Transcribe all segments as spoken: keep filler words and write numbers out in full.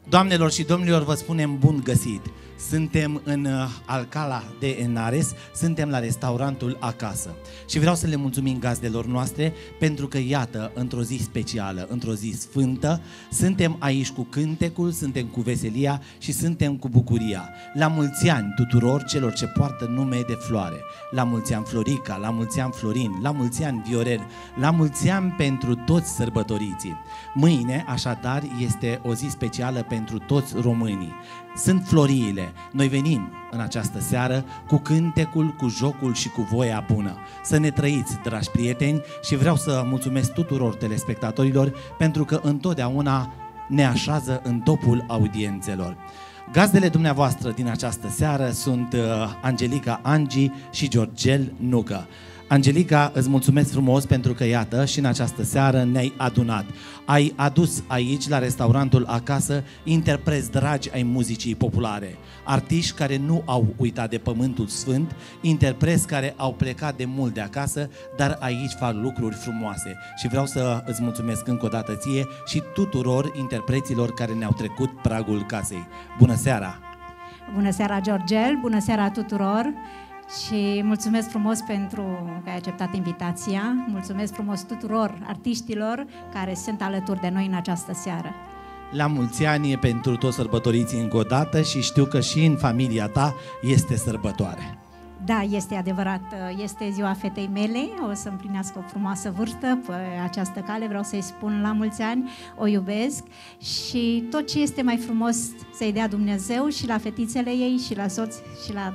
Doamnelor și domnilor, vă spunem bun găsit! Suntem în Alcalá de Henares, suntem la restaurantul Acasă și vreau să le mulțumim gazdelor noastre pentru că, iată, într-o zi specială, într-o zi sfântă, suntem aici cu cântecul, suntem cu veselia și suntem cu bucuria. La mulți ani tuturor celor ce poartă nume de floare. La mulți ani Florica, la mulți ani Florin, la mulți ani Viorel, la mulți ani pentru toți sărbătoriții. Mâine, așadar, este o zi specială pentru toți românii. Sunt floriile. Noi venim în această seară cu cântecul, cu jocul și cu voia bună. Să ne trăiți, dragi prieteni, și vreau să mulțumesc tuturor telespectatorilor pentru că întotdeauna ne așează în topul audiențelor. Gazdele dumneavoastră din această seară sunt uh, Angelica Angi și Georgel Nucă. Angelica, îți mulțumesc frumos pentru că, iată, și în această seară ne-ai adunat. Ai adus aici, la restaurantul Acasă, interpreți dragi ai muzicii populare, artiști care nu au uitat de pământul sfânt, interpreți care au plecat de mult de acasă, dar aici fac lucruri frumoase. Și vreau să îți mulțumesc încă o dată ție și tuturor interpreților care ne-au trecut pragul casei. Bună seara! Bună seara, Georgel! Bună seara tuturor! Și mulțumesc frumos pentru că ai acceptat invitația. Mulțumesc frumos tuturor artiștilor care sunt alături de noi în această seară. La mulți ani pentru toți sărbătoriții încă o dată și știu că și în familia ta este sărbătoare. Da, este adevărat. Este ziua fetei mele, o să împlinească o frumoasă vârstă pe această cale. Vreau să-i spun la mulți ani, o iubesc și tot ce este mai frumos să-i dea Dumnezeu și la fetițele ei și la soț și la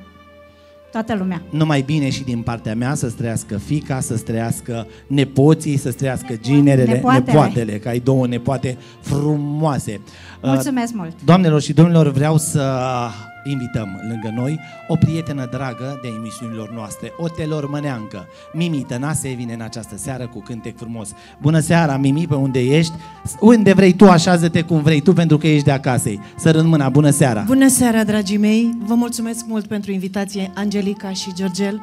toată lumea. Numai bine și din partea mea, să-ți trăiască fiica, să-ți trăiască nepoții, să-ți trăiască ginerele, nepoatele. nepoatele, că ai două nepoate frumoase. Mulțumesc mult! Doamnelor și domnilor, vreau să invităm lângă noi o prietenă dragă de emisiunilor noastre, o telormăneancă. Mimi Tănase vine în această seară cu cântec frumos. Bună seara, Mimi, pe unde ești? Unde vrei tu, așează-te cum vrei tu, pentru că ești de acasă. Sărând mâna, bună seara! Bună seara, dragii mei! Vă mulțumesc mult pentru invitație, Angelica și Georgel.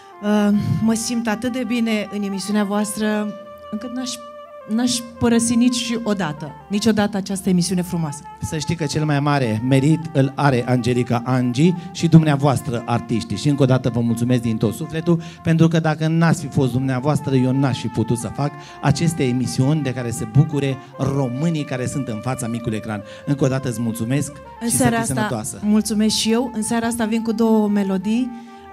Mă simt atât de bine în emisiunea voastră, încât n-aș N-aș părăsi nici odată, niciodată această emisiune frumoasă. Să știi că cel mai mare merit îl are Angelica Angi și dumneavoastră, artiștii. Și încă o dată vă mulțumesc din tot sufletul, pentru că dacă n-ați fi fost dumneavoastră, eu n-aș fi putut să fac aceste emisiuni de care se bucure românii care sunt în fața micului ecran. Încă o dată îți mulțumesc în și seara să fii asta, sănătoasă. Mulțumesc și eu. În seara asta vin cu două melodii,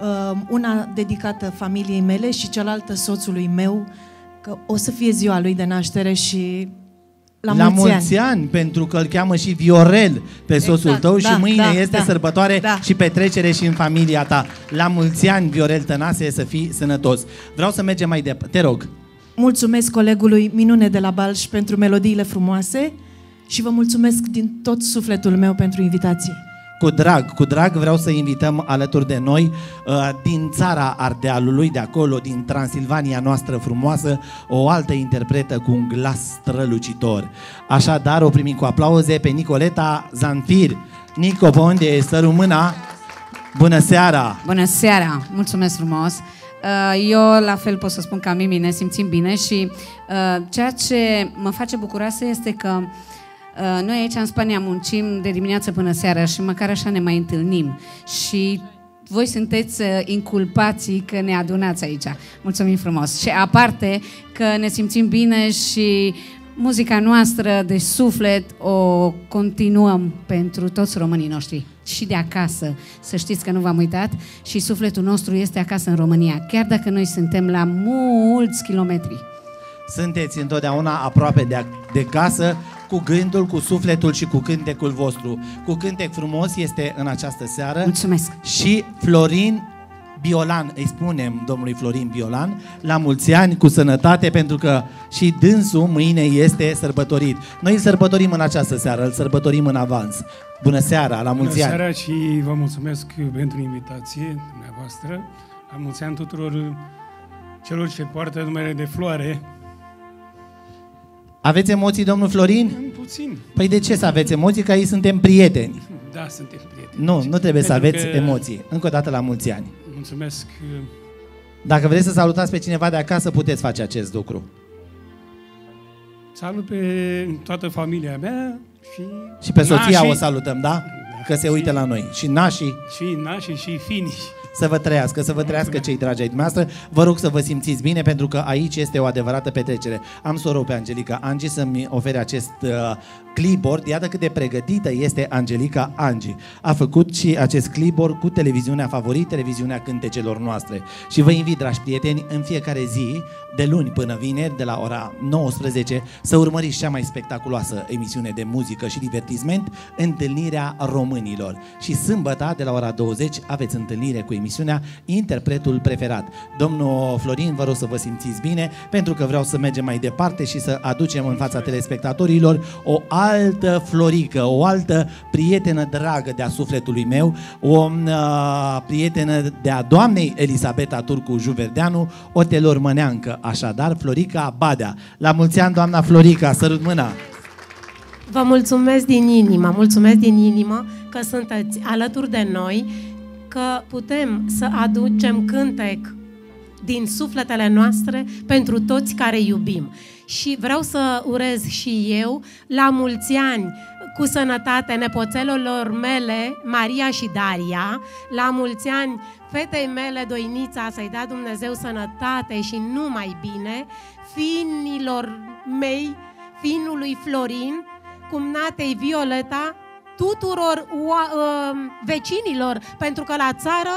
una dedicată familiei mele și cealaltă soțului meu, că o să fie ziua lui de naștere și la, la mulți, mulți ani. ani, pentru că îl cheamă și Viorel pe soțul exact, tău da, și mâine da, este da, sărbătoare da. și petrecere și în familia ta. La mulți ani, Viorel Tănase, să fii sănătos. Vreau să mergem mai departe. Te rog. Mulțumesc colegului Minune de la Balș pentru melodiile frumoase și vă mulțumesc din tot sufletul meu pentru invitație. Cu drag, cu drag vreau să invităm alături de noi uh, din țara Ardealului, de acolo, din Transilvania noastră frumoasă, o altă interpretă cu un glas strălucitor. Așadar, o primim cu aplauze pe Nicoleta Zanfir. Nico, pe unde e? Să rămâna. Bună seara! Bună seara! Mulțumesc frumos! Eu la fel pot să spun ca Mimi, ne simțim bine și uh, ceea ce mă face bucuroasă este că Uh, noi aici în Spania muncim de dimineață până seara și măcar așa ne mai întâlnim și voi sunteți uh, inculpații că ne adunați aici. Mulțumim frumos! Și aparte că ne simțim bine și muzica noastră de suflet o continuăm pentru toți românii noștri și de acasă. Să știți că nu v-am uitat și sufletul nostru este acasă în România, chiar dacă noi suntem la mulți kilometri. Sunteți întotdeauna aproape de, de casă, cu gândul, cu sufletul și cu cântecul vostru. Cu cântec frumos este în această seară. Mulțumesc! Și Florin Biolan, îi spunem domnului Florin Biolan, la mulți ani, cu sănătate, pentru că și dânsul mâine este sărbătorit. Noi îl sărbătorim în această seară, îl sărbătorim în avans. Bună seara, la mulți Bună ani! Bună seara și vă mulțumesc pentru invitație dumneavoastră. La mulți ani tuturor celor ce poartă numele de floare. Aveți emoții, domnul Florin? Puțin. Păi de ce să aveți emoții? Că aici suntem prieteni. Da, suntem prieteni. Nu, nu trebuie să aveți că... emoții. Încă o dată la mulți ani. Mulțumesc. Dacă vreți să salutați pe cineva de acasă, puteți face acest lucru. Salut pe toată familia mea și... Și pe soția nașii, o salutăm, da? Că se uită la noi. Și nașii. Și nașii și finii. Să vă trăiască, să vă trăiască cei dragi ai dumneavoastră. Vă rog să vă simțiți bine, pentru că aici este o adevărată petrecere. Am să o rog pe Angelica Angi să-mi ofere acest uh, clipboard. Iată cât de pregătită este Angelica Angi. A făcut și acest clipboard cu televiziunea favorit, televiziunea cântecelor noastre. Și vă invit, dragi prieteni, în fiecare zi, de luni până vineri, de la ora nouăsprezece, să urmăriți cea mai spectaculoasă emisiune de muzică și divertisment, Întâlnirea Românilor. Și sâmbătă, de la ora douăzeci, aveți întâlnire cu emisiunea Interpretul Preferat. Domnul Florin, vă rog să vă simțiți bine, pentru că vreau să mergem mai departe și să aducem în fața telespectatorilor o altă Florică, o altă prietenă dragă de-a sufletului meu, o uh, prietenă de-a doamnei Elisabeta Turcu Juverdeanu, o telormăneancă, așadar, Florica Badea. La mulți ani, doamna Florica, sărut mâna! Vă mulțumesc din inimă, mulțumesc din inimă că sunteți alături de noi, că putem să aducem cântec din sufletele noastre pentru toți care iubim. Și vreau să urez și eu la mulți ani cu sănătate nepoțelelor mele, Maria și Daria, la mulți ani fetei mele, Doinița, să-i dea Dumnezeu sănătate și numai bine, fiinilor mei, fiinului Florin, cumnatei Violeta, tuturor uh, vecinilor, pentru că la țară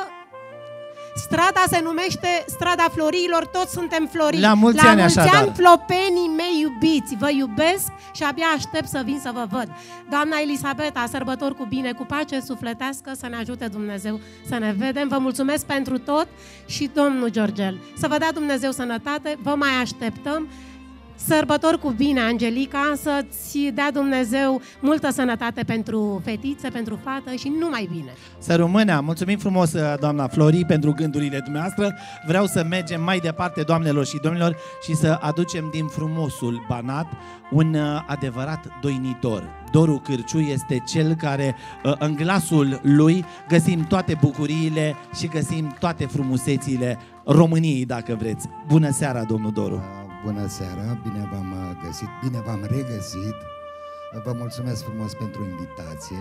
strada se numește Strada Florilor, toți suntem Florini. La mulți la ani, mulți așadar. ani, flopenii mei iubiți, vă iubesc și abia aștept să vin să vă văd. Doamna Elisabeta, sărbători cu bine, cu pace sufletească, să ne ajute Dumnezeu să ne vedem. Vă mulțumesc pentru tot și domnul Georgel, să vă dea Dumnezeu sănătate, vă mai așteptăm. Sărbători cu bine, Angelica, să-ți dea Dumnezeu multă sănătate pentru fetițe, pentru fată și numai bine. Să rămână! Mulțumim frumos, doamna Flori, pentru gândurile dumneavoastră. Vreau să mergem mai departe, doamnelor și domnilor, și să aducem din frumosul Banat un adevărat doinitor. Doru Cârciu este cel care, în glasul lui, găsim toate bucuriile și găsim toate frumusețile României, dacă vreți. Bună seara, domnul Doru! Bună seara, bine v-am găsit, bine v-am regăsit. Vă mulțumesc frumos pentru invitație.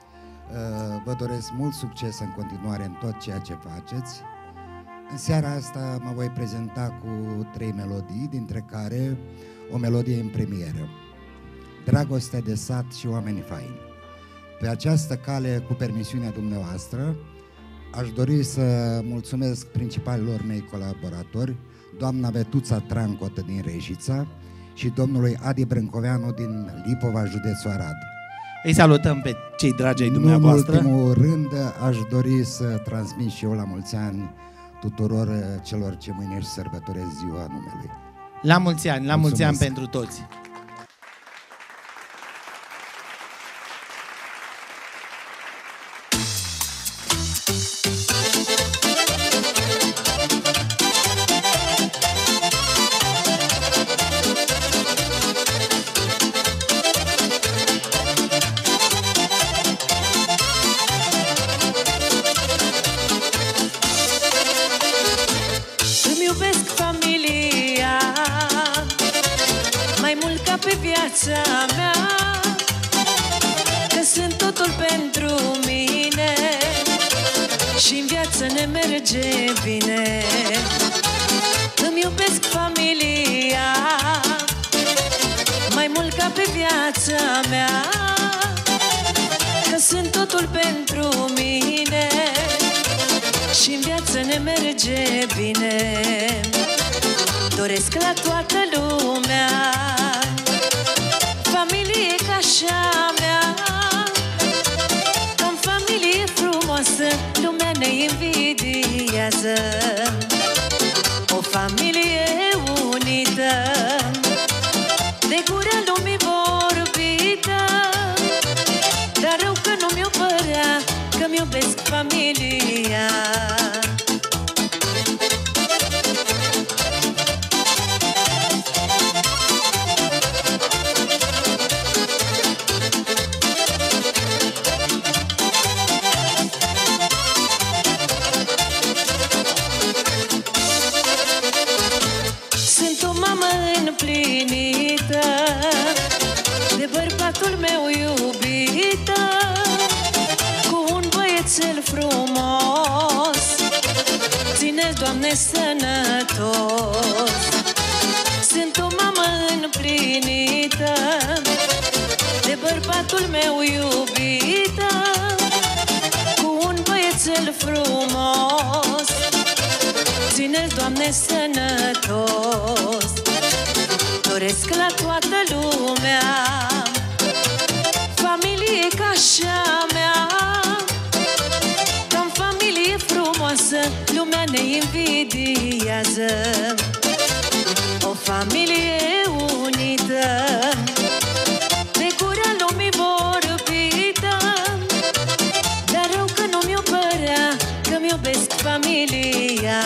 Vă doresc mult succes în continuare în tot ceea ce faceți. În seara asta mă voi prezenta cu trei melodii, dintre care o melodie în premieră: Dragoste de sat și Oameni faini. Pe această cale, cu permisiunea dumneavoastră, aș dori să mulțumesc principalilor mei colaboratori, doamna Vetuța Trancotă din Reșița și domnului Adi Brâncoveanu din Lipova, județul Arad. Îi salutăm pe cei dragi ai dumneavoastră. În ultimul rând, aș dori să transmit și eu la mulți ani tuturor celor ce mâine își sărbătoresc ziua numelui. La mulți ani, la mulți ani Mulțumesc. pentru toți! Îmi iubesc familia mai mult ca pe viața mea, că sunt totul pentru mine și în viață ne merge bine. Îmi iubesc familia mai mult ca pe viața mea, că sunt totul pentru mine și în viață ne merge bine. Doresc la toată lumea familie ca așa mea, în familie frumoasă lumea ne invidiază. O familie unită, de gura lumii vorbită, dar rău că nu mi-o părea, că-mi iubesc familia. Sunt o mamă împlinită iubită cu un băiețel frumos. Ține-l, Doamne, sănătos. Sunt o mamă împlinită de bărbatul meu iubită cu un băiețel frumos. Ține-l, Doamne, sănătos. Doresc la toată lumea familie ca așa mea, ca-n familie frumoasă lumea ne invidiază. O familie unită, de gura lumii vorbită, dar rău că nu mi-o părea că-mi iubesc familia.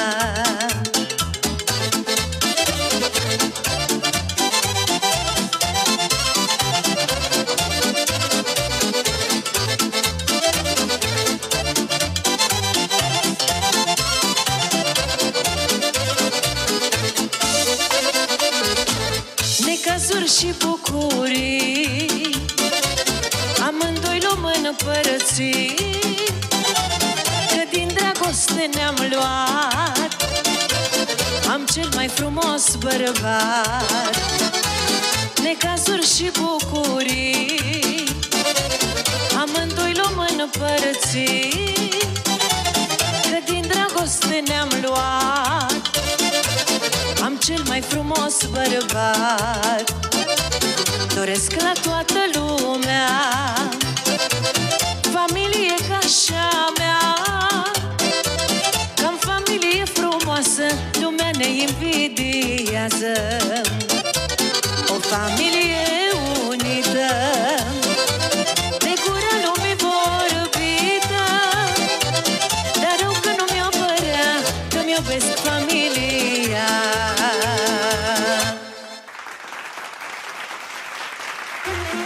Necazuri și bucurii amândoi luăm împărății, că din dragoste ne-am luat, am cel mai frumos bărbat. Necazuri și bucurii amândoi luăm împărății, că din dragoste ne-am luat, am cel mai frumos bărbat. Doresc la toată lumea familie ca așa mea, ca-n familie frumoasă lumea ne invidiază. O familie unită, de gura lumii vorbită, dar rău că nu mi-o părea că-mi iubesc familia. Thank you.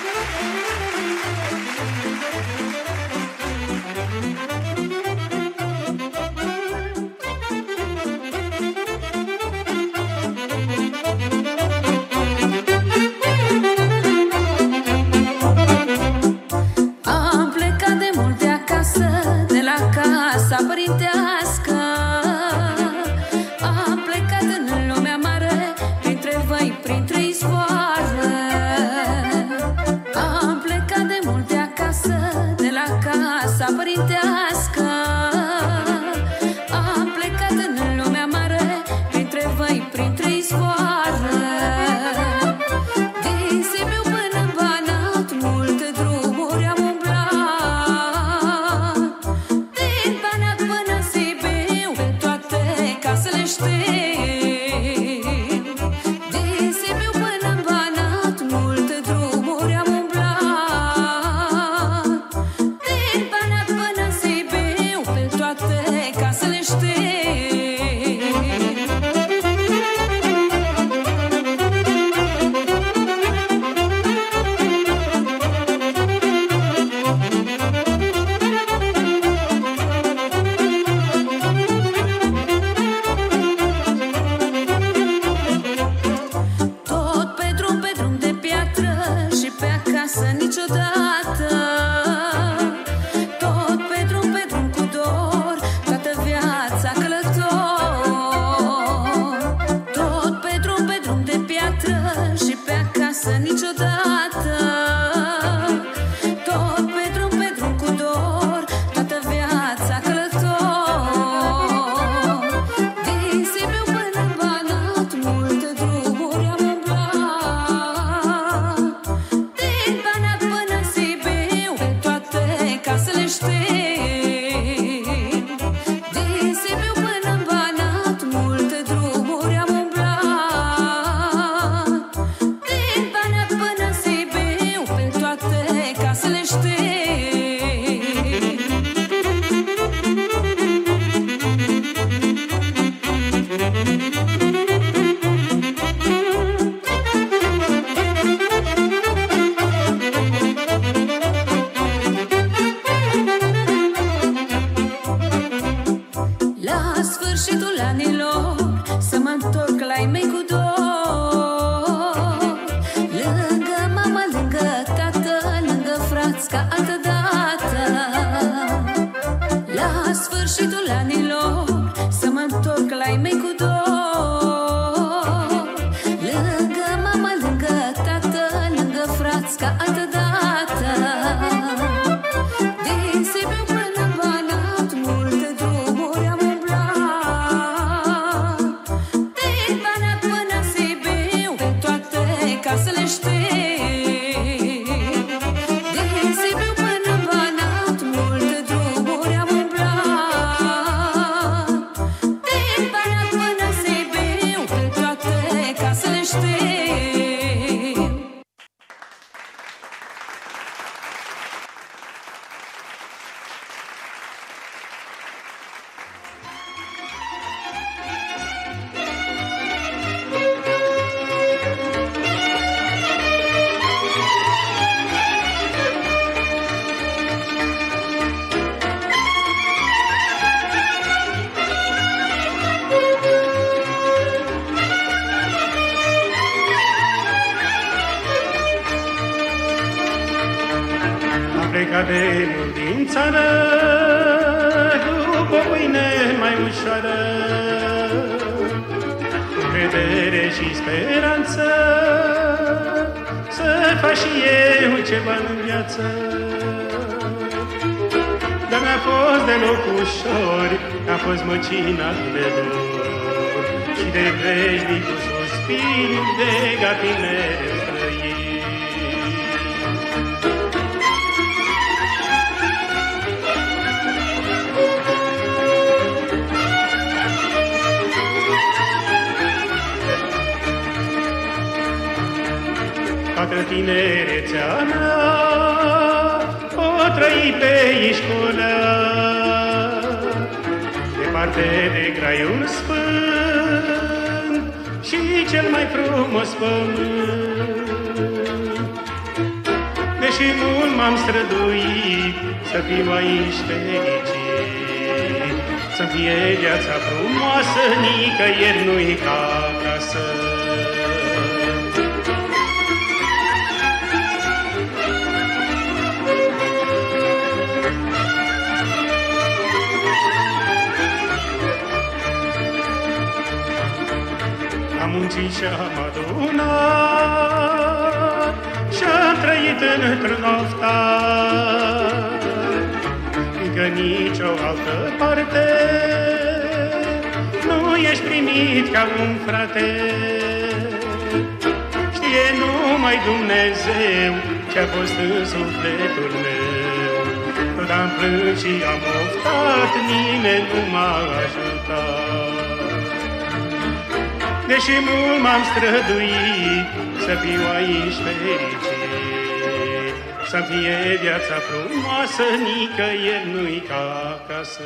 frați ca altădată. La sfârșitul anilor să mă întorc la ei mei cu dor. Lângă mama, lângă tată, lângă frați ca altădată. Din Sibiu până în Banat multe drumuri am umblat. Din Banat până în Sibiu pe toate casele știu. Din Sibiu până în Banat multe drumuri am umblat. Din Banat până în Sibiu pe toate casele știu. Am plecat de mult din țară, după pâine mai ușoară, încredere și speranță, să fac și eu ceva în viață. Dar n-a fost deloc ușor, a fost măcinat de dor și de veșnicul suspin de gatine străini. Toată tinerețea mea o trăi pe Ișcolea, departe de Graiul Sfânt și cel mai frumos pământ. Deși mult m-am străduit să fiu aici fericit, să-mi fie viața frumoasă, nicăieri nu-i ca acasă. Am muncit și-am adunat și-am trăit într-un oftar, fiindcă nicio altă parte nu ești primit ca un frate. Știe numai Dumnezeu ce-a fost în sufletul meu. Tot am plâns și am oftat, nimeni nu m-a ajutat. Deși mult m-am străduit să fiu aici fericit, să-mi fie viața frumoasă, nicăieri nu-i ca acasă.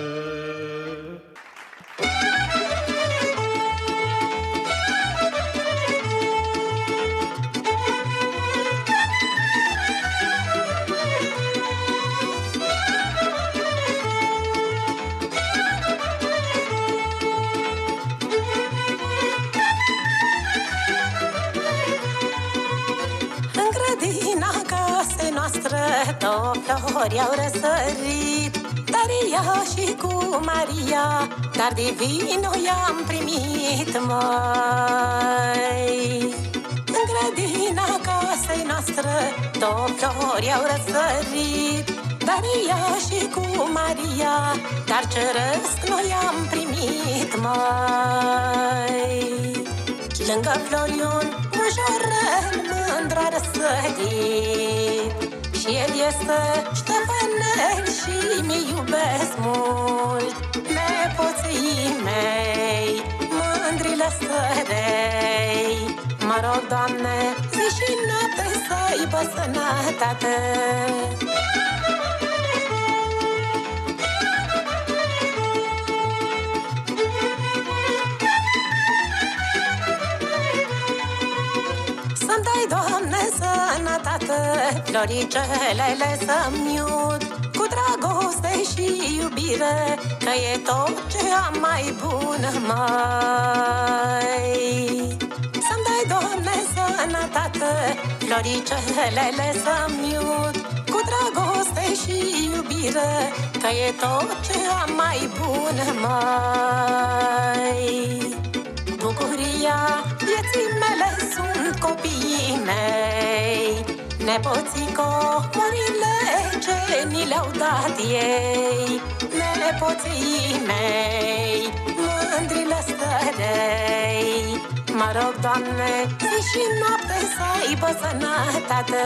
Două flori au răsărit, Daria și cu Maria, dar divino i-am primit, măi. În grădina casei noastre două flori au răsărit, Daria și cu Maria, dar ceresc noi am primit, măi. Lângă Floriun, Mujorel, mândru a răsărit, și el este Ștefanel și mi iubesc mult. Nepoții mei, mândri lăsărei, mă rog, Doamne, zi și noapte să aibă sănătate. Să-mi dai, Doamne, sănătate, floricelele să-mi iud, cu dragoste și iubire, că e tot ce am mai bun, mai. Să-mi dai, Doamne, sănătate, floricelele să-mi iud, cu dragoste iubire, că e tot ce am mai bun, mai. Bucuria vieții mele sunt copiii mei, nepoții comorile ce ni le-au dat ei, nepoții mei, mândrile stărei. Mă rog, Doamne, zi și noapte să aibă sănătate.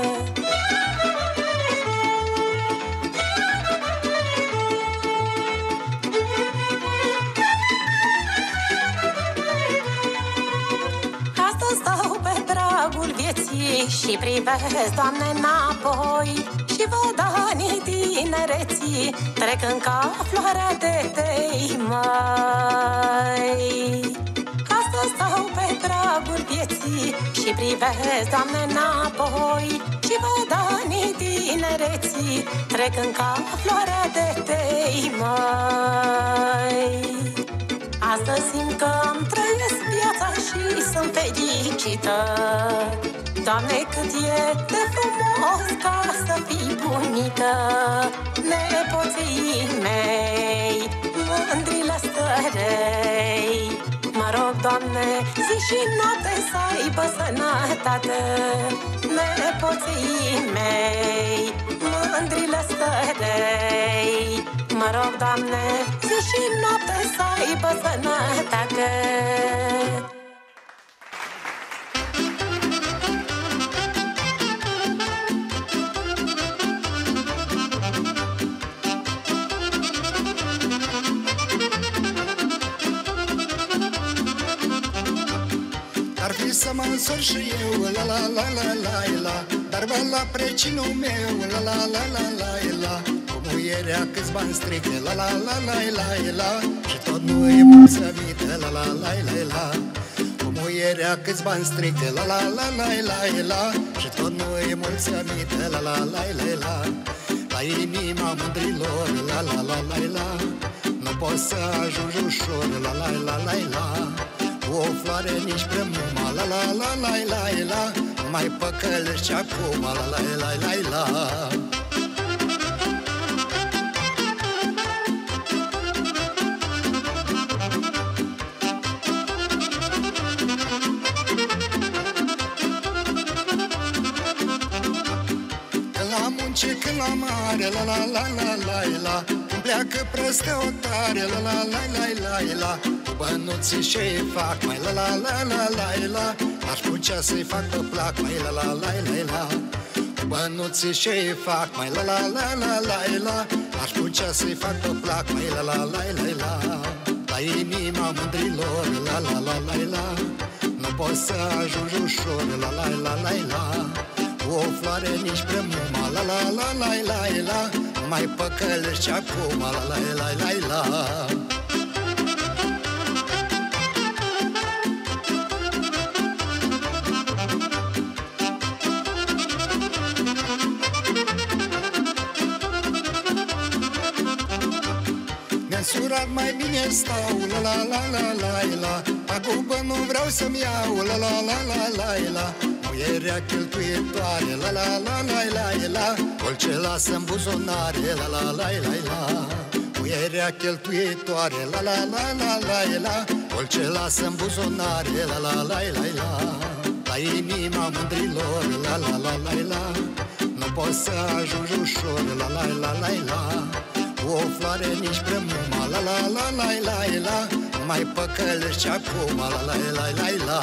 Astăzi stau pe pragul vieții și privesc, Doamne, înapoi și văd anii tinereții trecând ca floarea de tei, mai. Astăzi stau pe pragul vieții și privesc, Doamne, înapoi și văd anii tinereții trecând ca floarea de tei, mai. Astăzi simt că îmi trăiesc viața și sunt fericită. Doamne, cât e de frumos ca să fii bunică. Nepoții mei, mândrile stărei. Mă rog, Doamne, zi și noapte să aibă sănătate. Nepoții mei, mândrile stărei. Mă rog, Doamne, zi și noapte să aibă sănătate. Ar fi să mă însor și eu, la la la la la la, dar vă la precinul meu, la la la la la la. Cu muierea câți bani strică, la la la la la la, și tot nu e mulțumită, la la la la la. Cu muierea câți bani strică, la la la la la la, și tot nu e mulțumită, la la la la la. La inima mândrilor, la la la la la, nu poți să ajungi ușor, la la la la la. O floare nici prea muma, la la la la la la, mai păcălești acum, la la la la la. Când la munce, când la mare, la la la la la la, când pleacă prăstă o tare, la la la la la la. Bănuții ce-i fac, mai la la la la la la, aș putea să-i fac pe plac, mai la la la la la. Bănuții ce-i fac, mai la la la la la la, aș putea să-i fac pe plac, mai la la la la la. La inima mândrilor, la la la la la, nu poți să ajungi ușor, la la la la la. O floare nici prea muma, la la la la la la, mai păcălești acum, la la la la la. Surat mai bine stau, la la la la la la, pagubă nu vreau să-mi iau, la la la la la la. Muierea cheltuietoare, la la la la la la, orice lasă-n buzunare, la la la la la. Muierea cheltuietoare, la la la la la la, orice lasă-n buzunare, la la la la la. La inima mândrilor, la la la la la, nu poți să ajungi ușor, la la la la la. O floare nici prea muma, la la la la la la, mai păcălești acum, la la la la la.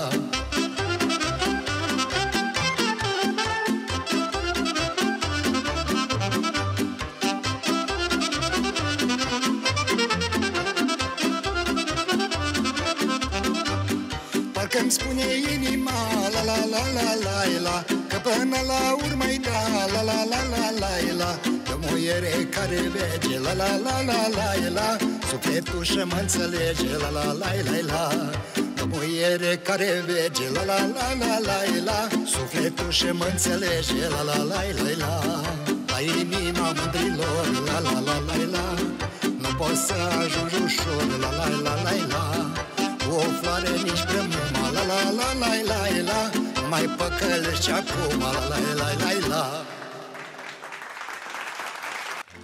Parcă-mi spune inima, la la la la la la, că până la urmă-i da, la la la la la la. Muiere care vege, la la la la la la, sufletul și mă înțelege, la la la la la. Muiere care vege, la la la la la la, sufletul și mă înțelege, la la la la la. La inima mândrilor, la la la la la, nu poți să ajungi ușor, la la la la la. O floare nici prea muma, la la la la la la, mai păcălești acum, la la la la la.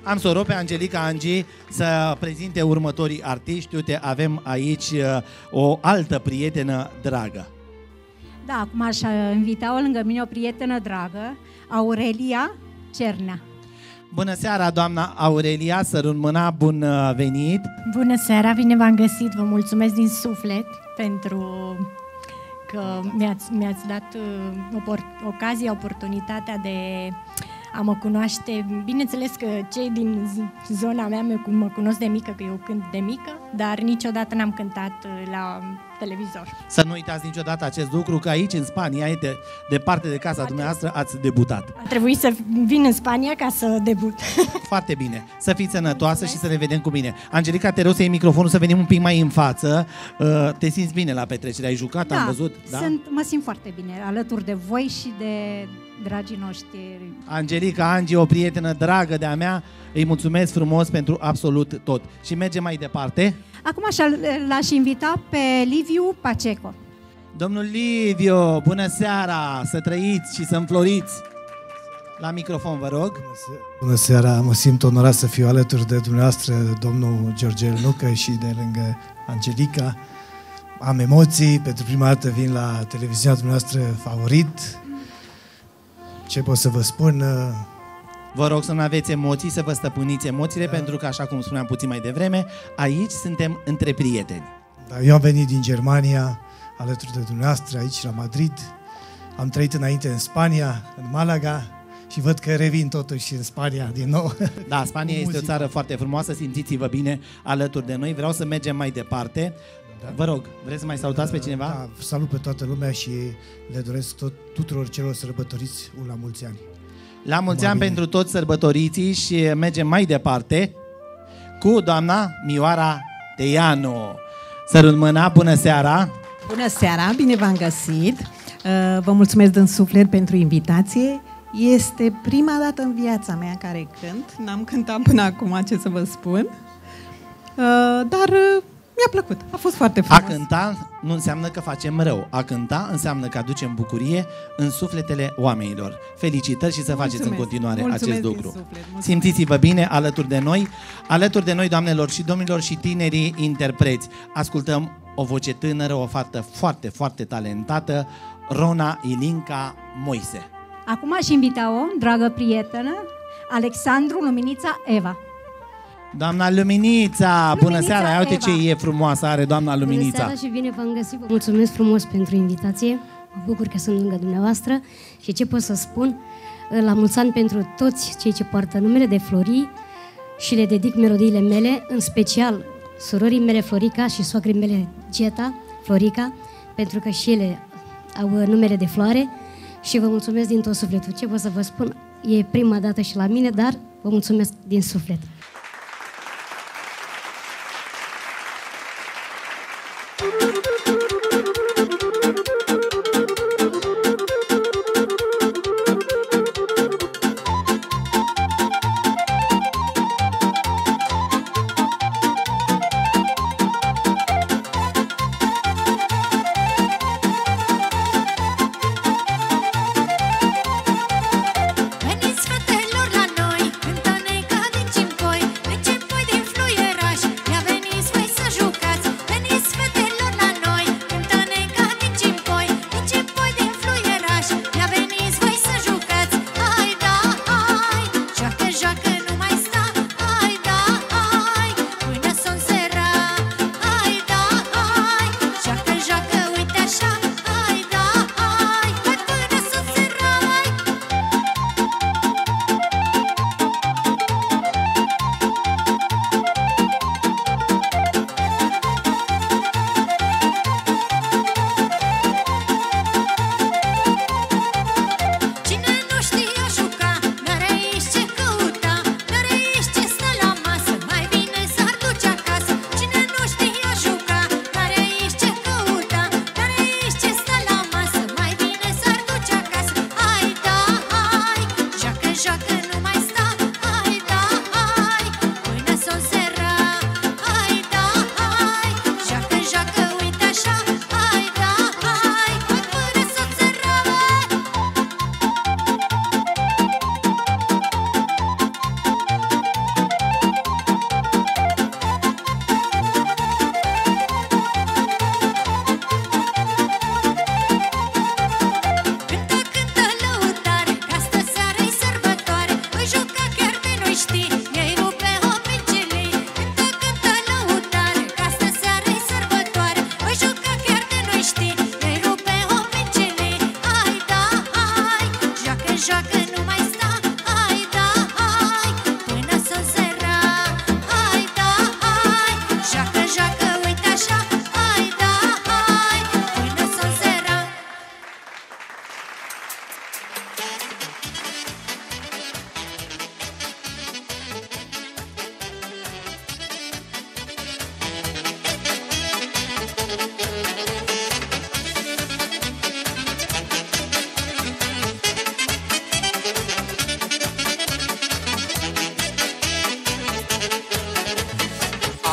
Am să o rog pe Angelica Angi să prezinte următorii artiști. Uite, avem aici uh, o altă prietenă dragă. Da, acum aș invita-o lângă mine o prietenă dragă, Aurelia Cernea. Bună seara, doamna Aurelia, sărut mâna, bun venit! Bună seara, bine v-am găsit, vă mulțumesc din suflet pentru că mi-ați, mi-ați dat opor, ocazia, oportunitatea de a mă cunoaște. Bineînțeles că cei din zona mea mă cunosc de mică, că eu cânt de mică, dar niciodată n-am cântat la televizor. Să nu uitați niciodată acest lucru, că aici, în Spania, de, departe de casa dumneavoastră, ați debutat. A trebuit să vin în Spania ca să debut. Foarte bine. Să fiți sănătoasă și să ne vedem cu bine. Angelica, te rog să iei microfonul, să venim un pic mai în față. Te simți bine la petrecere? Ai jucat? Da, am văzut? Da, sunt, mă simt foarte bine, alături de voi și de dragii noștri. Angelica Angi, o prietenă dragă de-a mea, îi mulțumesc frumos pentru absolut tot. Și mergem mai departe. Acum l-aș invita pe Liviu Paceco. Domnul Liviu, bună seara, să trăiți și să înfloriți. La microfon, vă rog. Bună seara, mă simt onorat să fiu alături de dumneavoastră, domnul Georgel Nucă, și de lângă Angelica. Am emoții, pentru prima dată vin la televiziunea dumneavoastră favorit. Ce pot să vă spun? Vă rog să nu aveți emoții, să vă stăpâniți emoțiile, da. Pentru că, așa cum spuneam puțin mai devreme, aici suntem între prieteni. Da, eu am venit din Germania, alături de dumneavoastră, aici la Madrid. Am trăit înainte în Spania, în Malaga, și văd că revin totuși în Spania din nou. Da, Spania este o țară foarte frumoasă, simțiți-vă bine alături de noi. Vreau să mergem mai departe. Da. Vă rog, vreți să mai salutați pe cineva? Da, salut pe toată lumea și le doresc tot, tuturor celor sărbătoriți un la mulți ani. La mulți ani pentru toți sărbătoriții și mergem mai departe cu doamna Mioara Teianu. Sărut mâna, bună seara! Bună seara, bine v-am găsit! Vă mulțumesc din suflet pentru invitație. Este prima dată în viața mea în care cânt. N-am cântat până acum, ce să vă spun. Dar mi-a plăcut, a fost foarte frumos. A cânta nu înseamnă că facem rău. A cânta înseamnă că aducem bucurie în sufletele oamenilor. Felicitări și să mulțumesc. Faceți în continuare mulțumesc acest lucru. Simțiți-vă bine alături de noi. Alături de noi, doamnelor și domnilor, și tinerii interpreți. Ascultăm o voce tânără, o fată foarte, foarte talentată, Rona Ilinca Moise. Acum aș invita-o, dragă prietenă, Alexandru Luminița Eva. Doamna Luminița, bună Luminița seara! Ia uite Eva. ce e frumoasă are doamna Luminița. Bună seara și bine v-am găsit. Vă mulțumesc frumos pentru invitație. Mă bucur că sunt lângă dumneavoastră și ce pot să spun, la mulți ani pentru toți cei ce poartă numele de Flori și le dedic melodiile mele, în special surorii mele Florica și soacrii mele Geta, Florica, pentru că și ele au numele de floare și vă mulțumesc din tot sufletul. Ce pot să vă spun, e prima dată și la mine, dar vă mulțumesc din suflet. Veniți fetelor la noi, cântă-ne ca din cimpoi.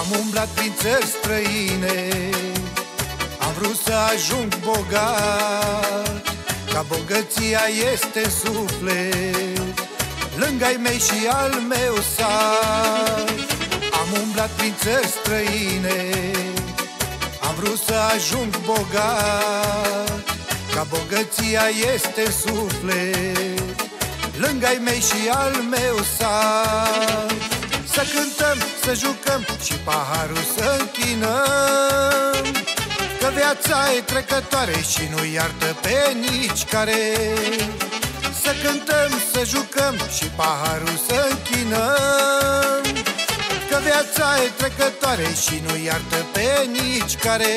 Am umblat prin țări străine, am vrut să ajung bogat, ca bogăția este în suflet, lângă-ai mei și al meu sat. Am umblat prin țări străine, am vrut să ajung bogat, ca bogăția este în suflet, lângă-ai mei și al meu sat. Să cântăm, să jucăm și paharul să închinăm, că viața e trecătoare și nu iartă pe nici care. Să cântăm, să jucăm și paharul să închinăm, că viața e trecătoare și nu iartă pe nici care.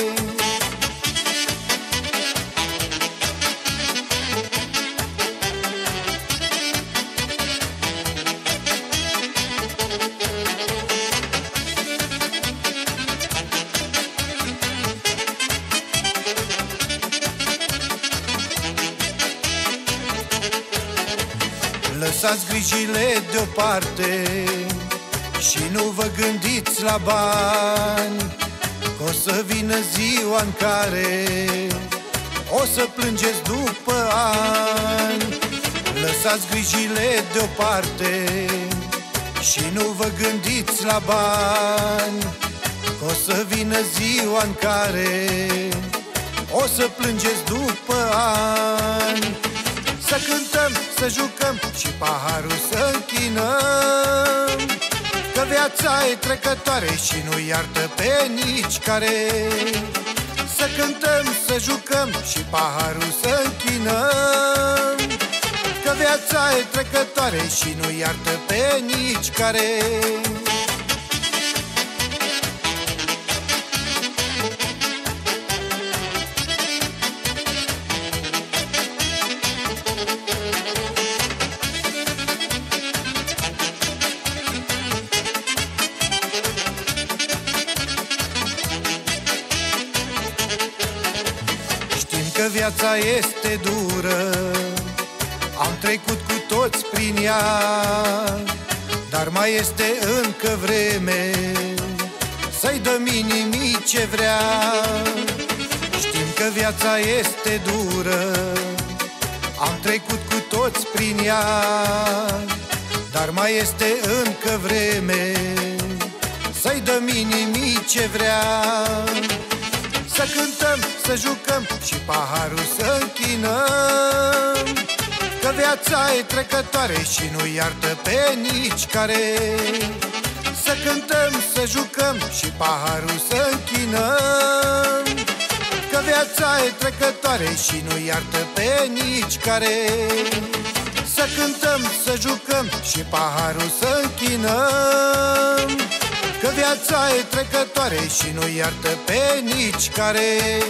Lăsați grijile deoparte și nu vă gândiți la bani, că o să vină ziua în care o să plângeți după ani. Lăsați grijile deoparte și nu vă gândiți la bani, că o să vină ziua în care o să plângeți după ani. Să cântăm, să jucăm și paharul să închinăm, că viața e trecătoare și nu iartă pe nici care. Să cântăm, să jucăm și paharul să închinăm, că viața e trecătoare și nu iartă pe nici care. Că viața este dură, am trecut cu toți prin ea, dar mai este încă vreme să-i dăm inimii ce vrea. Știm că viața este dură, am trecut cu toți prin ea, dar mai este încă vreme să-i dăm inimii ce vrea. Să cântăm, să jucăm și paharul să închinăm, că viața e trecătoare și nu iartă pe nici care. Să cântăm, să jucăm și paharul să închinăm, că viața e trecătoare și nu iartă pe nici care. Să cântăm, să jucăm și paharul să închinăm, că viața e trecătoare și nu iartă pe nici care.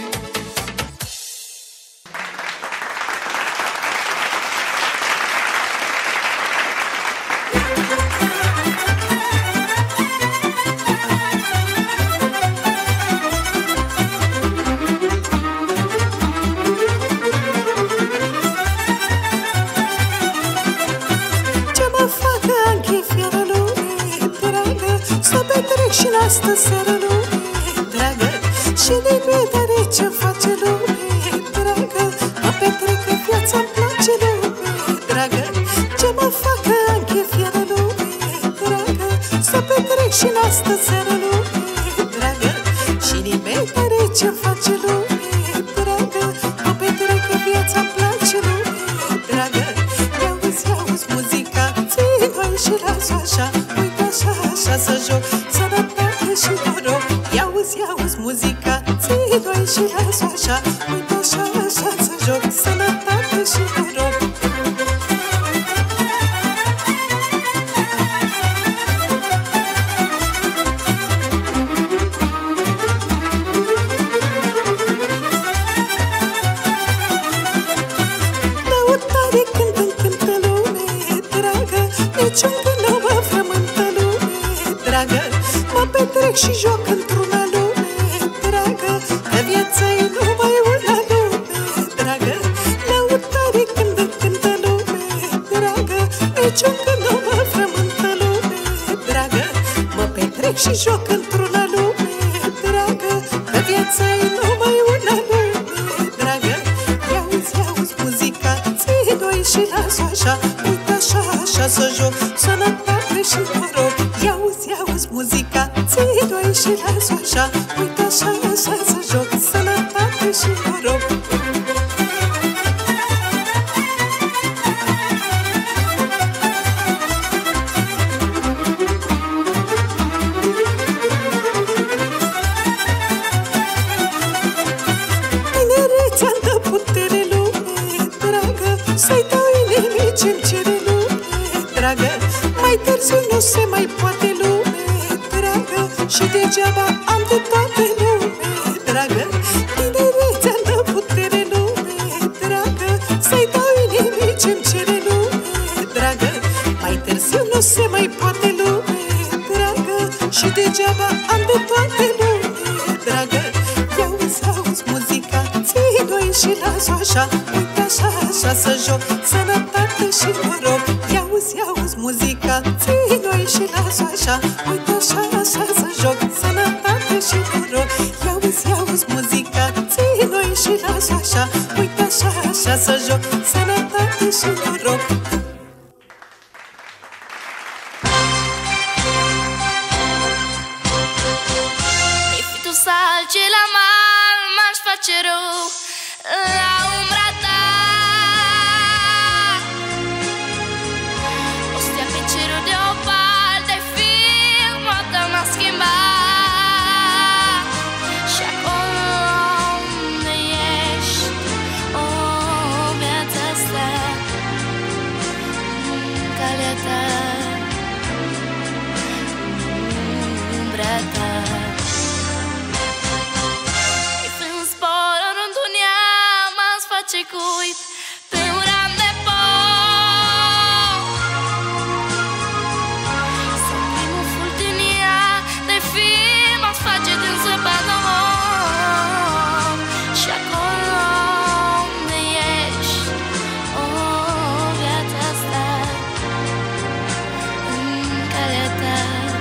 Și în astă seară, lumii dragă, și nimeni de ce face, lumii dragă, mă petrec că viața-mi place, lumii dragă, ce mă facă în chef iară, lumii dragă, să petrec și în astă seară, lumii dragă, și nimeni de ce face, lumii dragă, mă petrec că viața-mi place, lumii dragă. Iauzi, iauzi muzica, ții-o și las-o așa, uite așa, așa să joc, și noroc. Iauzi, iauzi muzica, ții-o și las-o așa, uite așa, așa să joc, sănătate și noroc. N-aud tare când îmi cântă lume dragă, niciun gând nu mă frământă, lume dragă, mă petrec și joc într-una, lume dragă, că viața e numai una, lume dragă. N-aud tare când îmi cântă, lume dragă, niciun gând nu mă frământă, lume dragă, mă petrec joc și joc într-una lume dragă, că viața e numai una lume dragă. Ia-uzi, ia-uzi muzica, ții doi și las-o așa, uite așa, așa să joc, sănătate și noroc. Ia-uzi, ia-uzi muzica, ții doi și las-o așa, uite așa, așa să joc, sănătate și noroc. Să-i dau inimii ce-mi cere lume dragă, mai târziu nu se mai poate lume dragă, și degeaba am de toate lume dragă. Tinerețea-mi dă putere lume dragă, să-i dau inimii ce-mi cere lume dragă, mai târziu nu se mai poate lume dragă, și degeaba am de toate lume dragă. Ia-uzi, auzi muzica, ții doi și las-o așa, uite așa, așa să joc, sănătate și noroc. Ia-uzi, ia-uzi muzica, ții doi și las-o așa, uite așa, așa să joc, sănătate și noroc. Ia-uzi, ia-uzi muzica, ții doi și las-o așa, uite așa, așa să joc, sănătate și noroc. Salce la mal, m-aș face rău la umbra ta. O stea pe cerul de opal de film, moata m-a schimbat. Și acolo unde ești, o viața asta în calea ta, umbra ta. Ce cuit pe un ram de pom, sau primul fultinia de film aș face din zăpadă om. Și acolo unde ești, o viața asta în calea ta,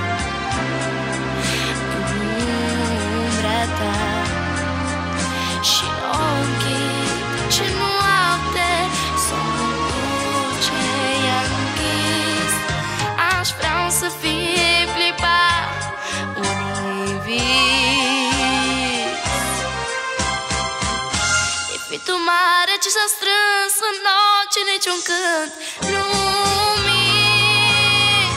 umbra ta. Și ochii ce noapte somnul ce i-a închis, aș vrea să fie clipa unui vis. E fitul mare ce s-a strâns în ochi, niciun cânt lumii,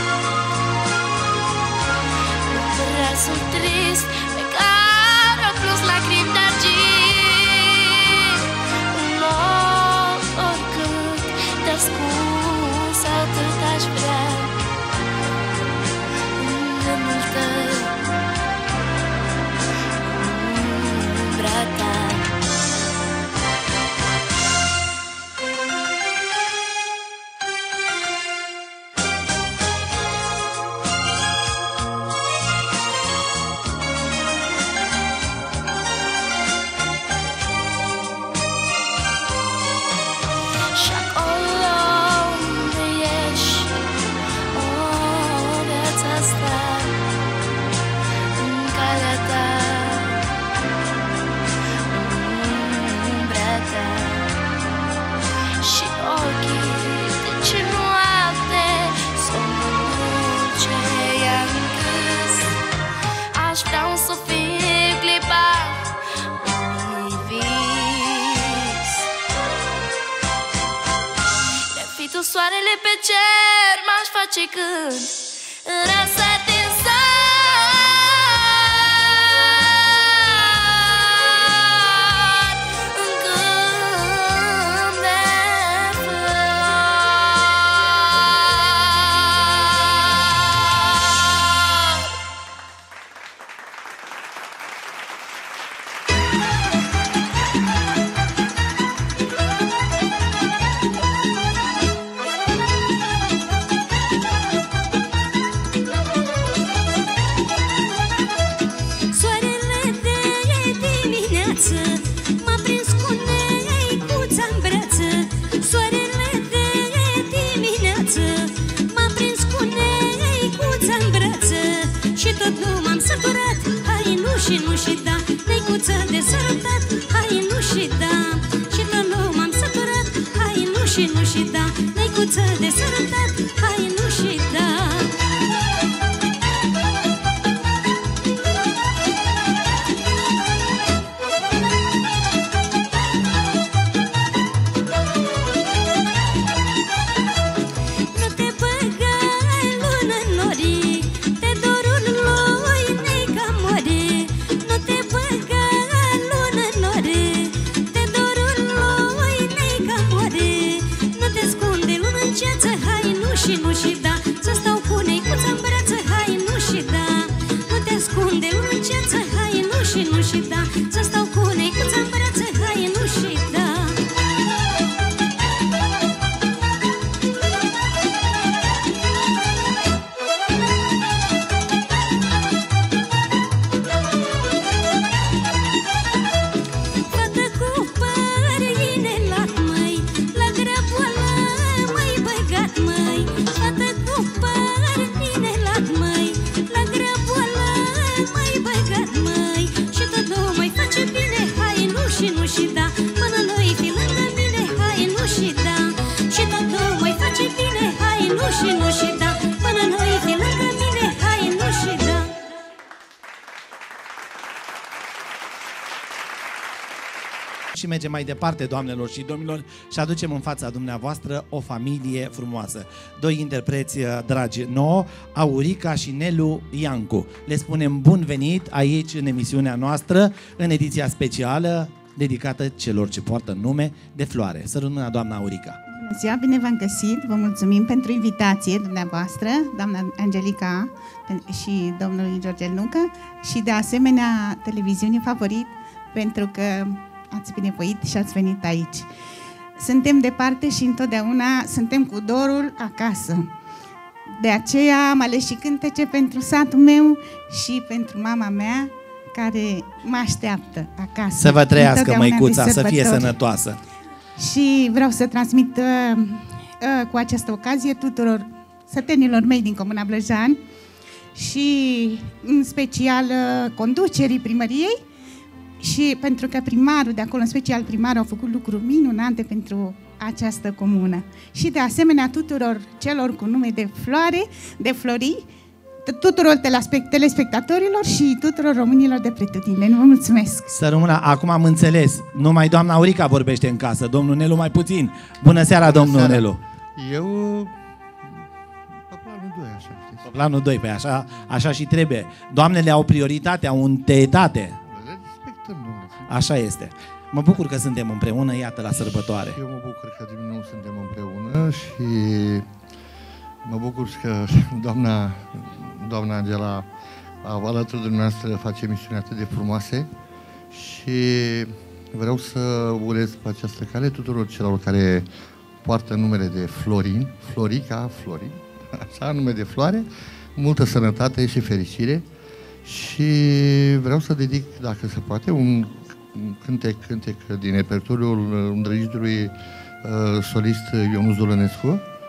brațul trist pe care au plus lacrimi de argint, un loc oricând de ascuns, atât aș vrea lângă multă umbra ta. Soarele pe cer m-aș face când răsar din sar, în câmp de Neicuță de sărutat, hai nu și da. Și tot nu m-am săturat, hai nu și nu și da. Neicuță de sărutat, hai nu și da. Și nu și da, să stau cu neicuța în brață, hai nu și da. Nu te ascunde în ceață, hai nu și nu și da. Să stau cu neicuța în brață, hai nu și da. Fată cu păr inelat, măi, la graboală mai băgat, măi. Fată cu păr inelat, măi, la graboală mai băgat, măi. Și tot nu mai face bine, hai nu și nu și da. Până noi fi lângă mine, hai nu și da. Și tot nu mai face bine, hai nu și nu și da. Până noi fi lângă mine, hai nu și da. Și mergem mai departe, doamnelor și domnilor, și aducem în fața dumneavoastră o familie frumoasă. Doi interpreți dragi nouă, Aurica și Nelu Iancu. Le spunem bun venit aici în emisiunea noastră, în ediția specială dedicată celor ce poartă nume de floare. Să rămână doamna Aurica. Bună ziua, bine v-am găsit, vă mulțumim pentru invitație dumneavoastră, doamna Angelica și domnul Georgel Nucă, și de asemenea televiziunii Favorit, pentru că ați binevoit și ați venit aici. Suntem departe și întotdeauna suntem cu dorul acasă. De aceea am ales și cântece pentru satul meu și pentru mama mea, care mă așteaptă acasă. Să vă trăiască, măicuța, să fie sărbători. sănătoasă. Și vreau să transmit uh, uh, cu această ocazie tuturor sătenilor mei din Comuna Blăjan și în special uh, conducerii primăriei, și pentru că primarul de acolo, în special primarul, au făcut lucruri minunate pentru această comună. Și de asemenea tuturor celor cu nume de floare, de flori, tuturor telespectatorilor și tuturor românilor de pretutindeni. Vă mulțumesc! Să rămână, acum am înțeles, numai doamna Aurica vorbește în casă, domnul Nelu mai puțin. Bună seara, Bună domnul seara. Nelu! Eu, pe planul doi, așa știți. Pe planul doi, pe așa, așa și trebuie. Doamnele au prioritate, au întâietate. Respectăm, domnule. Așa este. Mă bucur că suntem împreună, iată, la sărbătoare. Eu mă bucur că din nou suntem împreună și mă bucur că doamna, doamna Angela alături de dumneavoastră face emisiuni atât de frumoase și vreau să urez pe această cale tuturor celor care poartă numele de Florin, Florica, Florin, așa, nume de floare, multă sănătate și fericire și vreau să dedic, dacă se poate, un cântec, cântec din repertoriul îndrăgitului uh, solist Ionuț Dolănescu,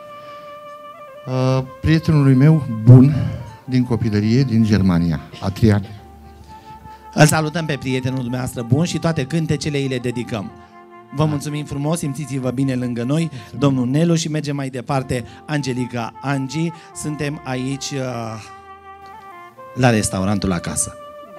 uh, prietenului meu bun din copilărie din Germania, Adrian. Îl salutăm pe prietenul dumneavoastră bun și toate cântecele îi le dedicăm. Vă mulțumim frumos, simțiți-vă bine lângă noi, domnul Nelu, și mergem mai departe, Angelica, Angi. Suntem aici uh, la restaurantul acasă.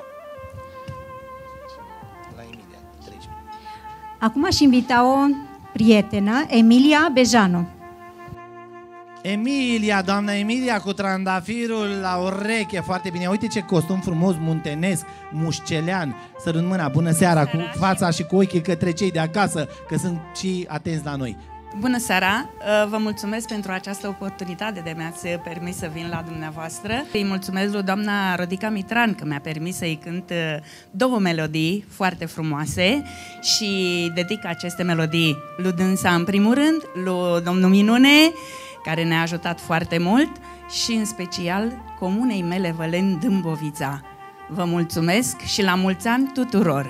Acum aș invita o prietenă, Emilia Bejano. Emilia, doamna Emilia, cu trandafirul la ureche, foarte bine. Uite ce costum frumos, muntenesc, mușcelean. Sărut mâna, bună seara, cu fața și cu ochii către cei de acasă, că sunt și atenți la noi. Bună seara! Vă mulțumesc pentru această oportunitate de mi-ați permis să vin la dumneavoastră. Îi mulțumesc lui doamna Rodica Mitran că mi-a permis să-i cânt două melodii foarte frumoase și dedic aceste melodii lui dânsa în primul rând, lui domnul Minune, care ne-a ajutat foarte mult, și în special comunei mele Văleni Dâmbovița. Vă mulțumesc și la mulți ani tuturor!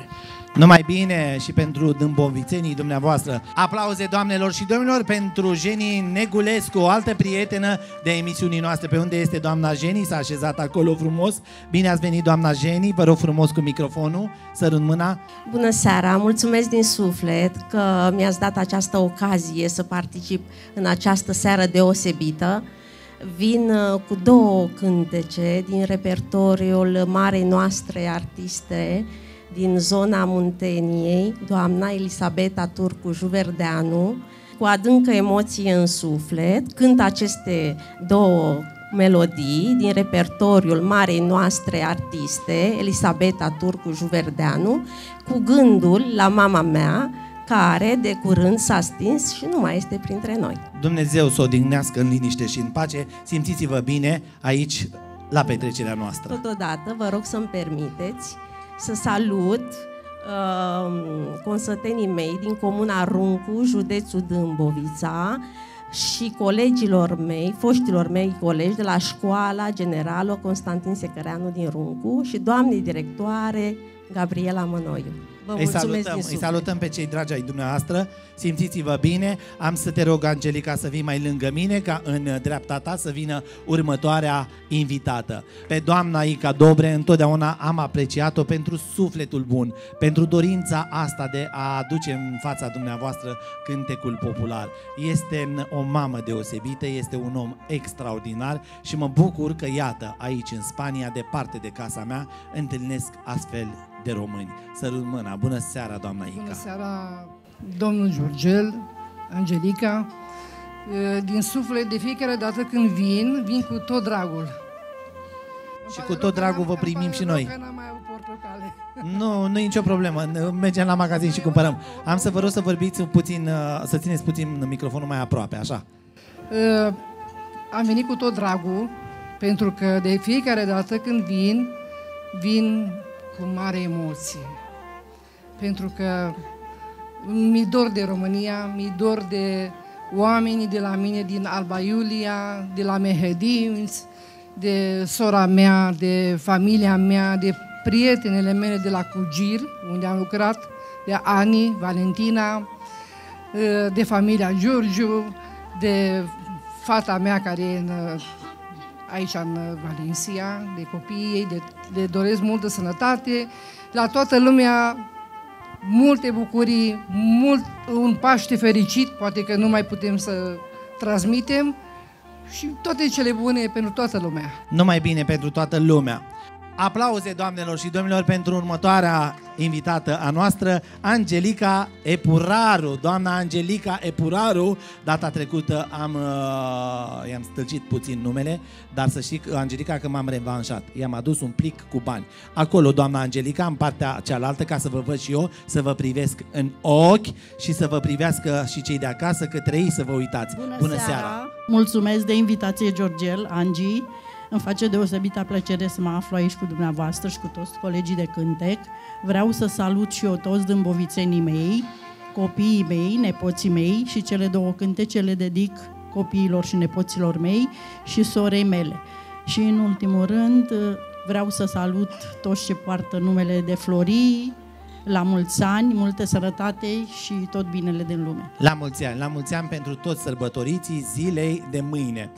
Numai bine și pentru dâmbovițenii dumneavoastră. Aplauze, doamnelor și domnilor, pentru Jeni Negulescu, o altă prietenă de emisiunii noastre. Pe unde este doamna Jeni? S-a așezat acolo frumos. Bine ați venit, doamna Jeni. Vă rog frumos cu microfonul. Sărut mâna. Bună seara! Mulțumesc din suflet că mi-ați dat această ocazie să particip în această seară deosebită. Vin cu două cântece din repertoriul marei noastre artiste din zona Munteniei, doamna Elisabeta Turcu Juverdeanu, cu adâncă emoție în suflet, cânt aceste două melodii din repertoriul marei noastre artiste, Elisabeta Turcu Juverdeanu, cu gândul la mama mea, care de curând s-a stins și nu mai este printre noi. Dumnezeu să o odihnească în liniște și în pace. Simțiți-vă bine aici, la petrecerea noastră. Totodată, vă rog să-mi permiteți să salut uh, consătenii mei din comuna Runcu, județul Dâmbovița, și colegilor mei, foștilor mei colegi de la Școala Generală Constantin Secăreanu din Runcu și doamnei directoare Gabriela Mănoiu. Vă Îi salutăm, îi salutăm pe cei dragi ai dumneavoastră. Simțiți-vă bine. Am să te rog, Angelica, să vii mai lângă mine, ca în dreapta ta să vină următoarea invitată. Pe doamna Ica Dobre întotdeauna am apreciat-o pentru sufletul bun, pentru dorința asta de a aduce în fața dumneavoastră cântecul popular. Este o mamă deosebită, este un om extraordinar și mă bucur că, iată, aici în Spania, departe de casa mea, întâlnesc astfel de români. Sărut mâna. Bună seara, doamna Ica. Bună seara, domnul Georgel, Angelica. Din suflet, de fiecare dată când vin, vin cu tot dragul. Și cu tot dragul vă primim și noi. Nu, nu e nicio problemă. Mergem la magazin și cumpărăm. Am să vă rog să vorbiți puțin, să țineți puțin microfonul mai aproape, așa. Am venit cu tot dragul, pentru că de fiecare dată când vin, vin cu mare emoție, pentru că mi dor de România, mi dor de oamenii de la mine din Alba Iulia, de la Mehedinți, de sora mea, de familia mea, de prietenele mele de la Cugir, unde am lucrat, de Ani, Valentina, de familia Giurgiu, de fata mea care e în aici în Valencia, de copiii ei, de, le doresc multă sănătate, la toată lumea multe bucurii, mult, un Paște fericit, poate că nu mai putem să transmitem, și toate cele bune pentru toată lumea. Numai bine pentru toată lumea. Aplauze, doamnelor și domnilor, pentru următoarea invitată a noastră, Angelica Epuraru. Doamna Angelica Epuraru, data trecută am, uh, i-am stâlcit puțin numele, dar să știi, Angelica, că m-am revanșat. I-am adus un plic cu bani. Acolo, doamna Angelica, în partea cealaltă, ca să vă văd și eu, să vă privesc în ochi și să vă privească și cei de acasă, că trei să vă uitați. Bună, Bună seara. seara! Mulțumesc de invitație, Georgel, Angie. Îmi face deosebită plăcere să mă aflu aici cu dumneavoastră și cu toți colegii de cântec. Vreau să salut și eu toți dâmbovițenii mei, copiii mei, nepoții mei, și cele două cântece le dedic copiilor și nepoților mei și sorei mele. Și în ultimul rând vreau să salut toți ce poartă numele de Florii, la mulți ani, multă sănătate și tot binele din lume. La mulți ani, la mulți ani pentru toți sărbătoriții zilei de mâine.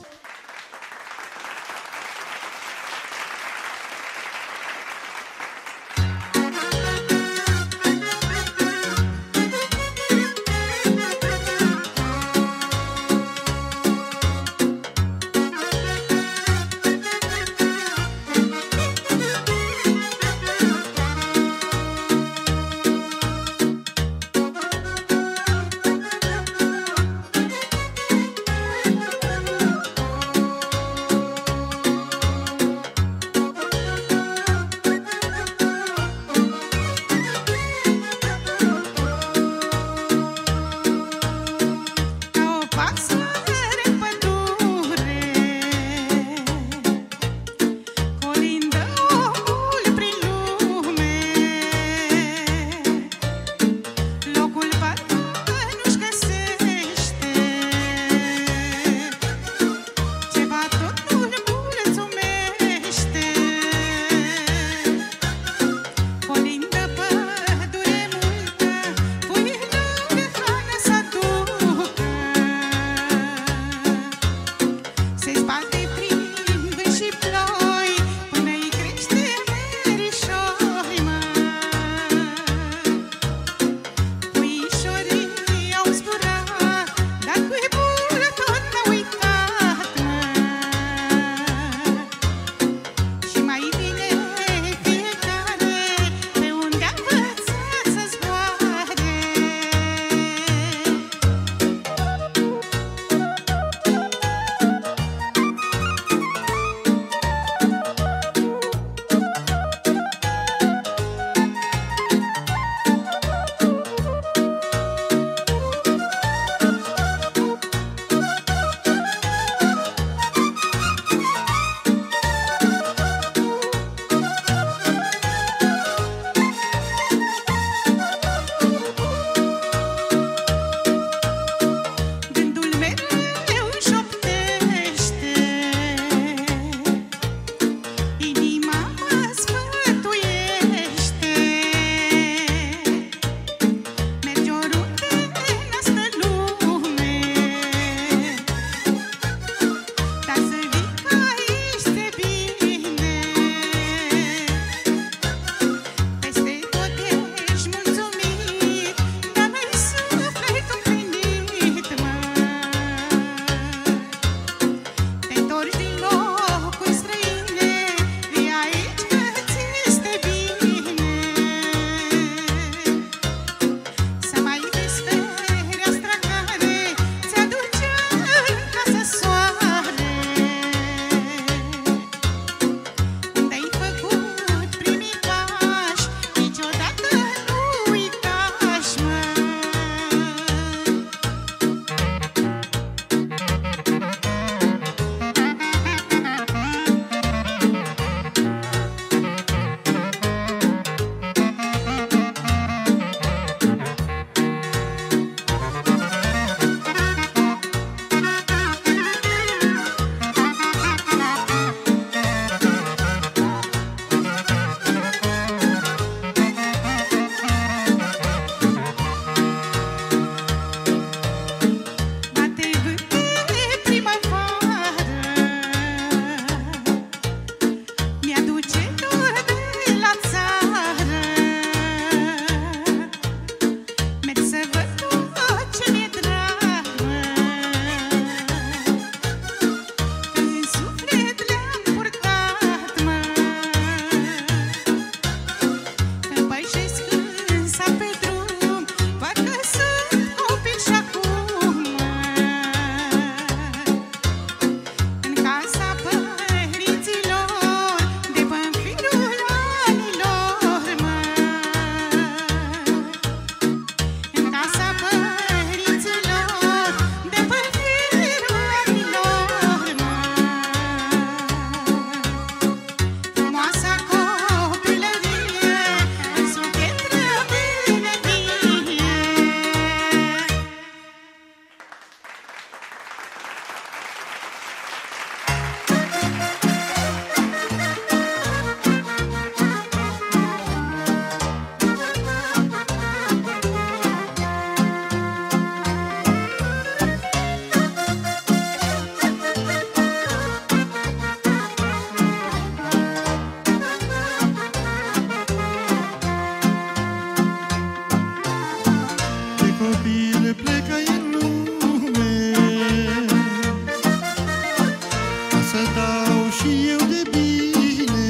și eu de bine,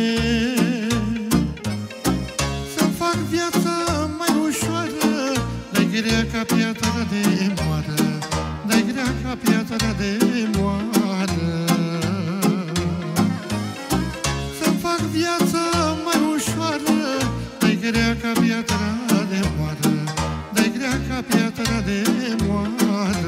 să-mi fac viața mai ușoară. Dai grea ca piatra de moară, dai grea ca piatra de moară. Să-mi fac viața mai ușoară, dai grea ca piatra de moară, dai grea ca piatra de moară.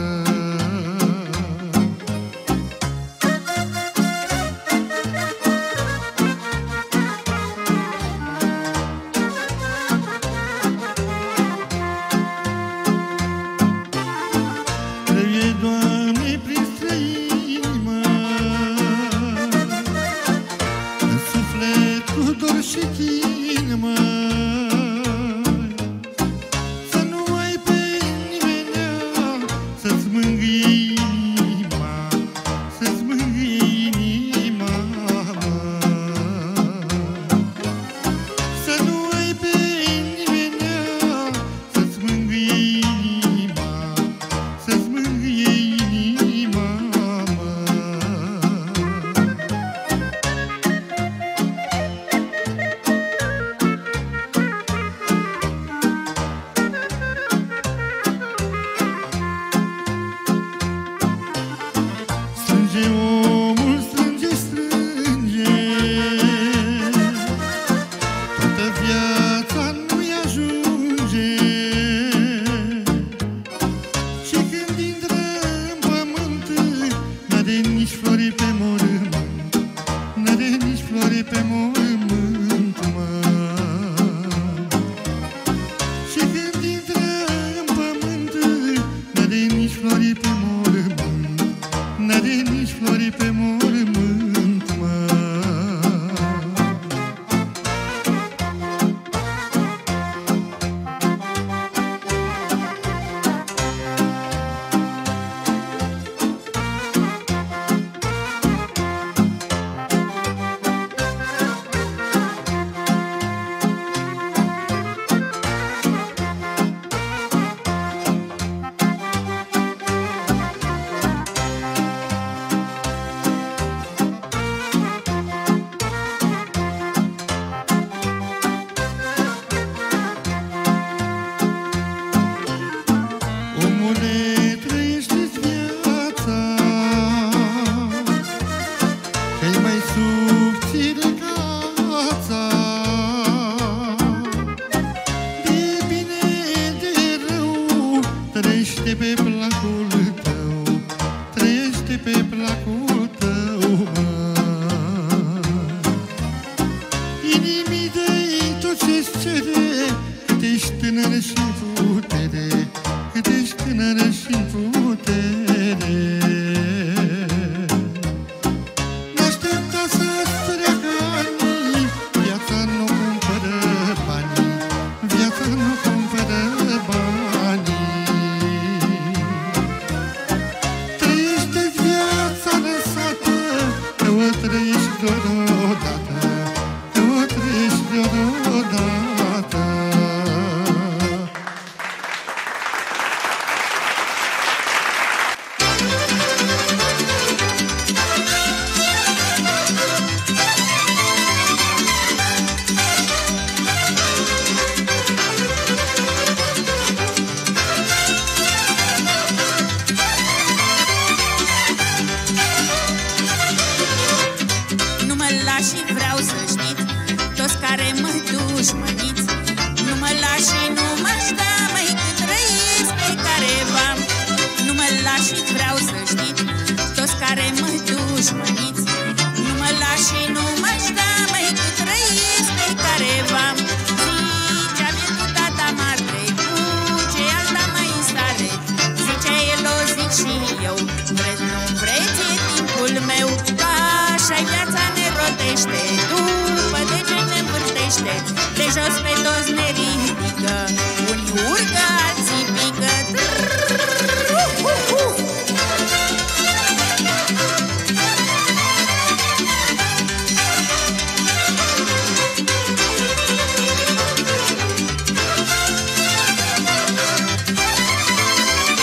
De jos pe toți ne ridică, unii urcă, alții pică.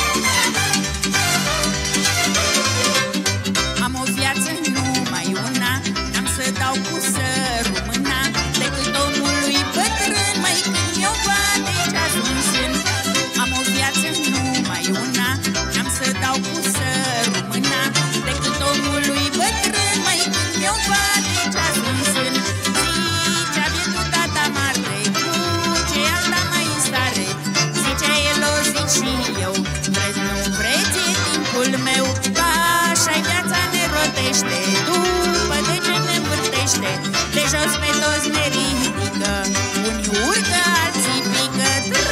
Am o viață numai una, jos pe toți ne ridică, unii urcă, alții pică.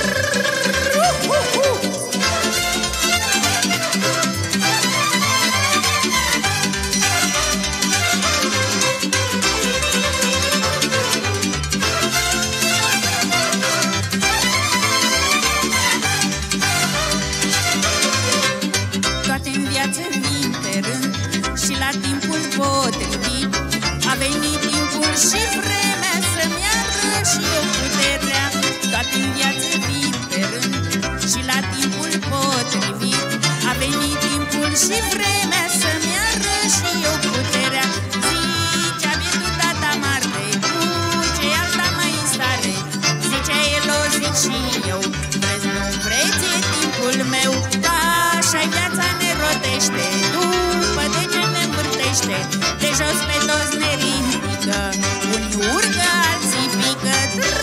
Toate-n viață vin pe rând și la timpul potrivit. A venit timpul și vremea să-mi arăt și eu puterea. Toate-n viață vin pe rând și la timpul potrivit. A venit timpul și vremea să-mi arăt și eu puterea. Zicea bietul tata Marte, cu ce alta mai în stare. Zicea el, o zic și eu, vreți nu vreți, e timpul meu. Da, așa-i viața ne rotește, după de ce ne învârtește. De jos pe toți ne ridică, unii urcă, alții pică.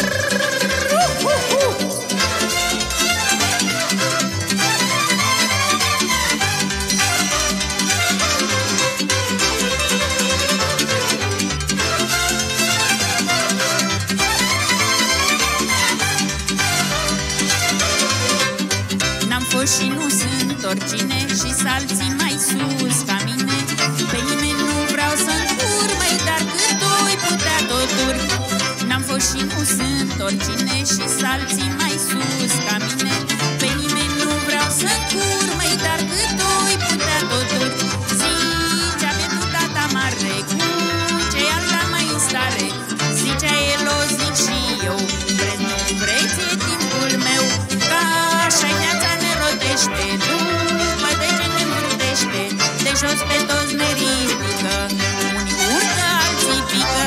N-am fost și nu sunt oricine și s-alții mai sus ca mine. Pe nimeni nu vreau să-mi urmăi, dar cât o-i putea toturi. N-am fost și nu sunt oricine și s-alții mai sus ca mine. Pe nimeni nu vreau să-mi urmăi, dar cât o-i putea toturi. Zicea bietul tata Mare, cu ce alta mai în stare. Zicea el, o zic și eu, vreți nu vreți, e timpul meu. Ca așa-i viața ne rotește, după de ce ne învârtește. De jos pe toți ne ridică, unii urcă, alții pică.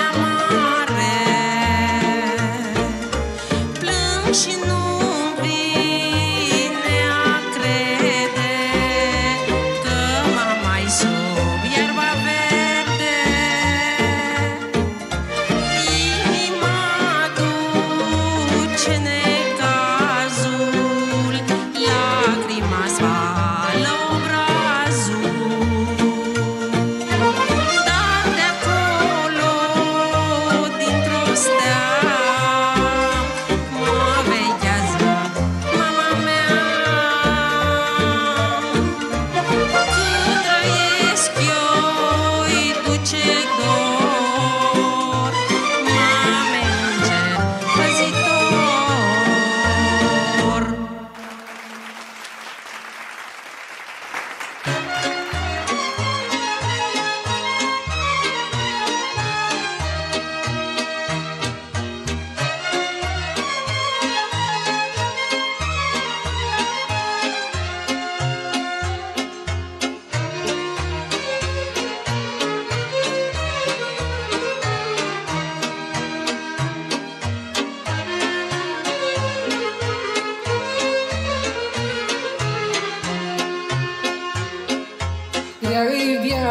și nu vii.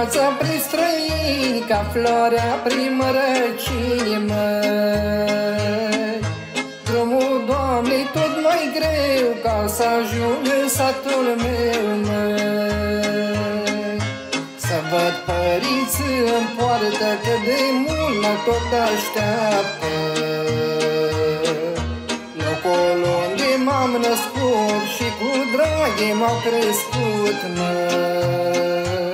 viața prin străini, ca floarea prin mărăcini, măi. Drumul, Doamne, tot mai greu, ca să ajung în satul meu, măi. Să văd părinții în poartă, că de mult mă tot așteaptă. Locul unde m-am născut și cu draghe m-au crescut, măi.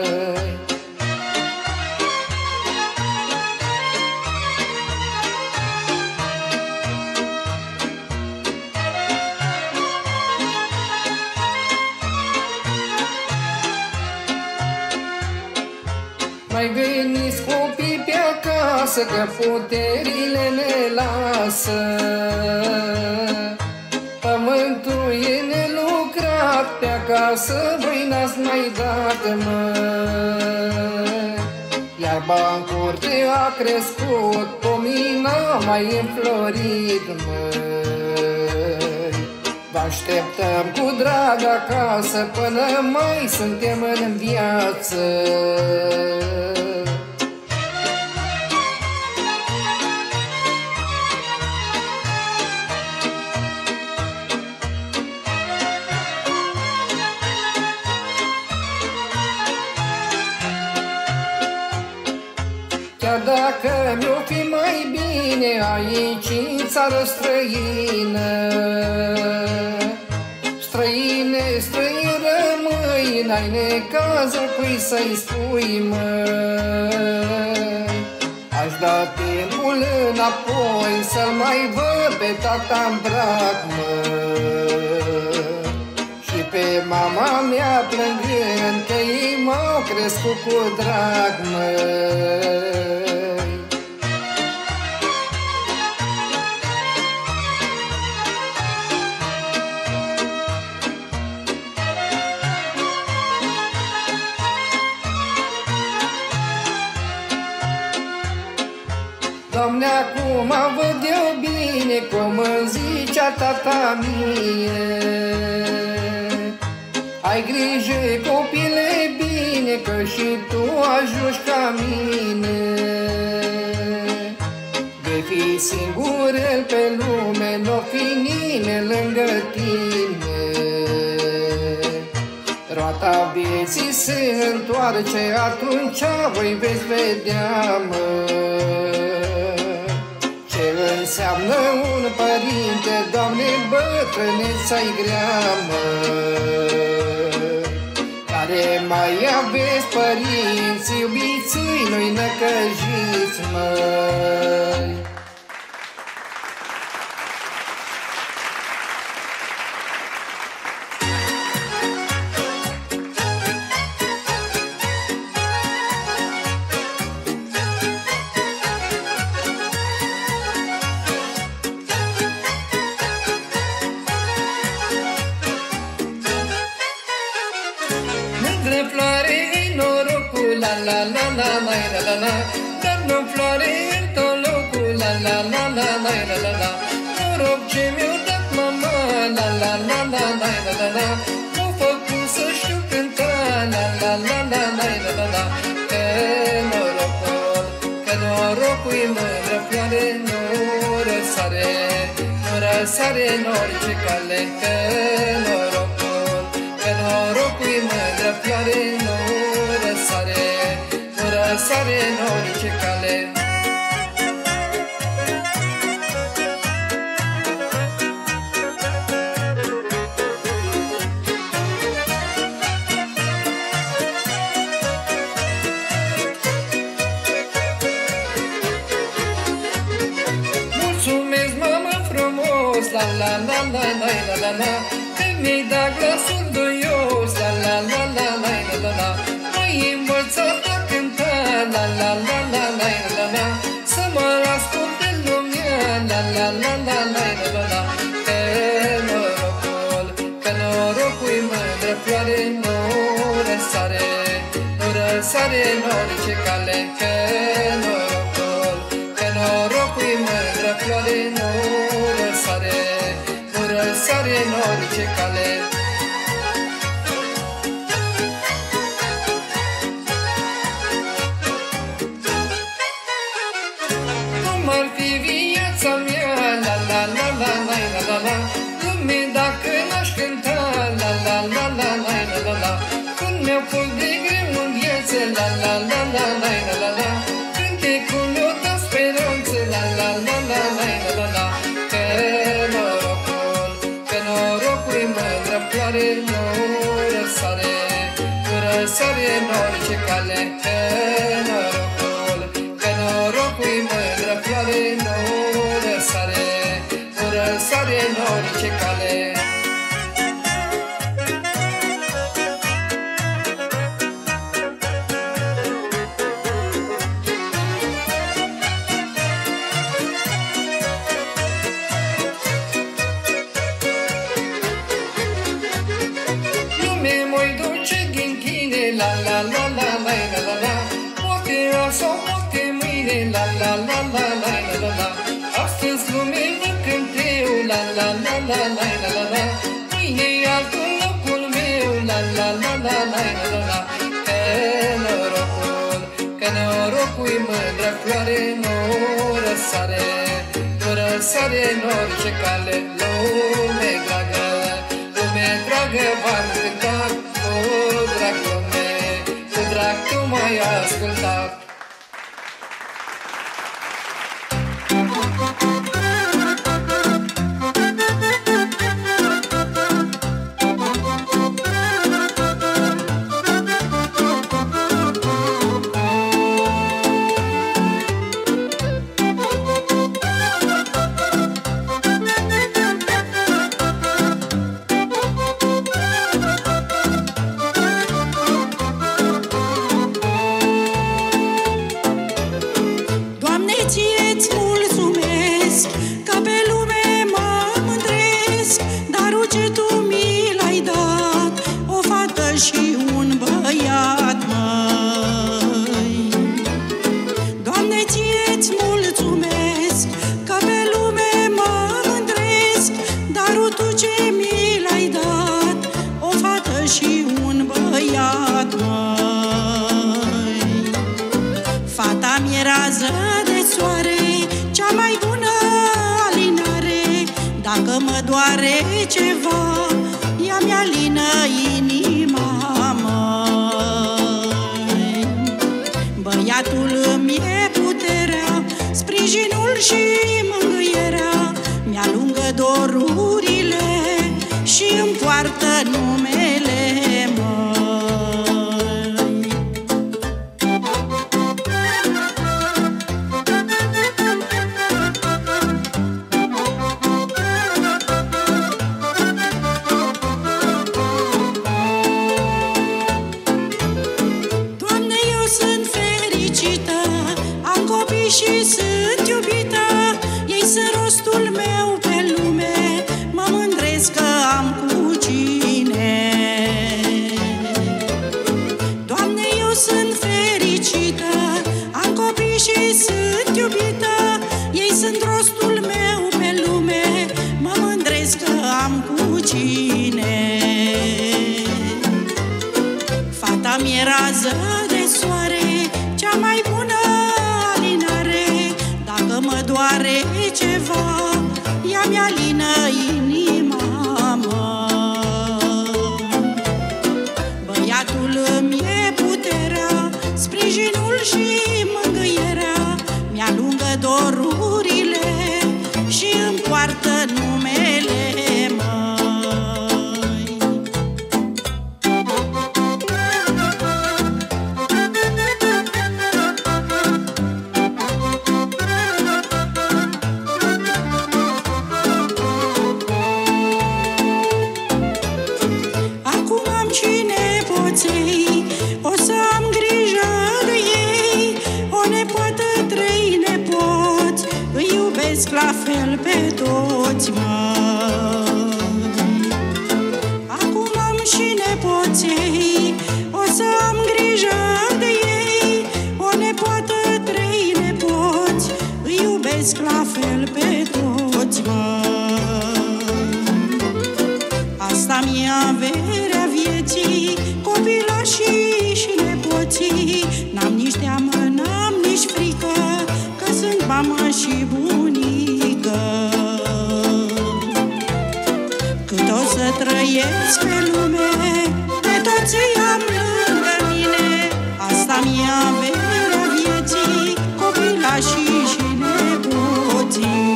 Mai veniți copii pe acasă, că puterile ne lasă. Pământul e nelucrat, pe acasă voi n-ați mai dat, măi. Iar bancurte a crescut, pomina mai înflorit, măi. Vă așteptăm cu drag acasă, până mai suntem în viață. Chiar dacă mi-o fi mai bine aici în țară străină, străine, străin rămâi, n-ai necazul cui să-i spui, măi. Aș da timpul înapoi, să-l mai văd pe tata-n brac, măi. Și pe mama mea plângând, că ei m-au crescut cu drag, măi. Doamne, acum văd eu bine cum îmi zicea tata mie. Ai grijă, copile, bine, că și tu ajungi ca mine. Vei fi singurel pe lume, n-o fi nimeni lângă tine. Roata vieții se întoarce, atunci voi veți vedea, măi. Ce înseamnă un părinte, Doamne, bătrâneța-i grea, măi. Care mai aveți părinți, iubiți-i, nu-i năcăjiți, măi. La la la la la la la, dă-mi o floare în tot locul. La la la la la la la la, noroc ce mi-o dat mama. La la la la la la la la, m-a făcut să știu cânta. La la la la la la la la, că norocul, că norocul-i mândră floare, nu răsare, nu răsare în orice cale. Că norocul, că norocul-i mândră floare, nu răsare, nu răsare în orice cale. Mulțumesc, mamă frumos, la la la la la la la la, că mi-ai dat glasul duios. La la la la la la la la, m-ai învățat a cânta. La la la la la la la, să mă asculte lumea. La la la la la la la, că norocul, că norocul-i mândră floare, nu răsare, nu răsare în orice cale. Că norocul, că norocul-i mândră floare, nu răsare, nu răsare în orice cale. la la la. Lume dacă n-aș cânta, la la la la la la la la. Când mi-a fost de greu în viață, la la la la la la la la. Cântecul mi-o dă speranță, la la la la la la la la. Că norocul, că norocul-i mândră floare, nu răsare, nu răsare în orice cale. Că norocul, că norocul-i mândră floare, nu răsare, nu răsare în orice cale. La la la la la la la la. Poate azi sau poate mâine, la la la la la la la la. Astăzi lume mă cânt eu, la la la la la la la la. Mâine e altul locul meu, la la la la la la la la. Că norocul, că norocul-i mândră floare, nu răsare, nu răsare în orice cale. Lume dragă, lume dragă, v-am cântat, o drag lume, cu drag tu m-ai ascultat. să trăiesc pe lume, pe toți am lângă mine. Asta mi-e averea vieții, copilașii și nepoții.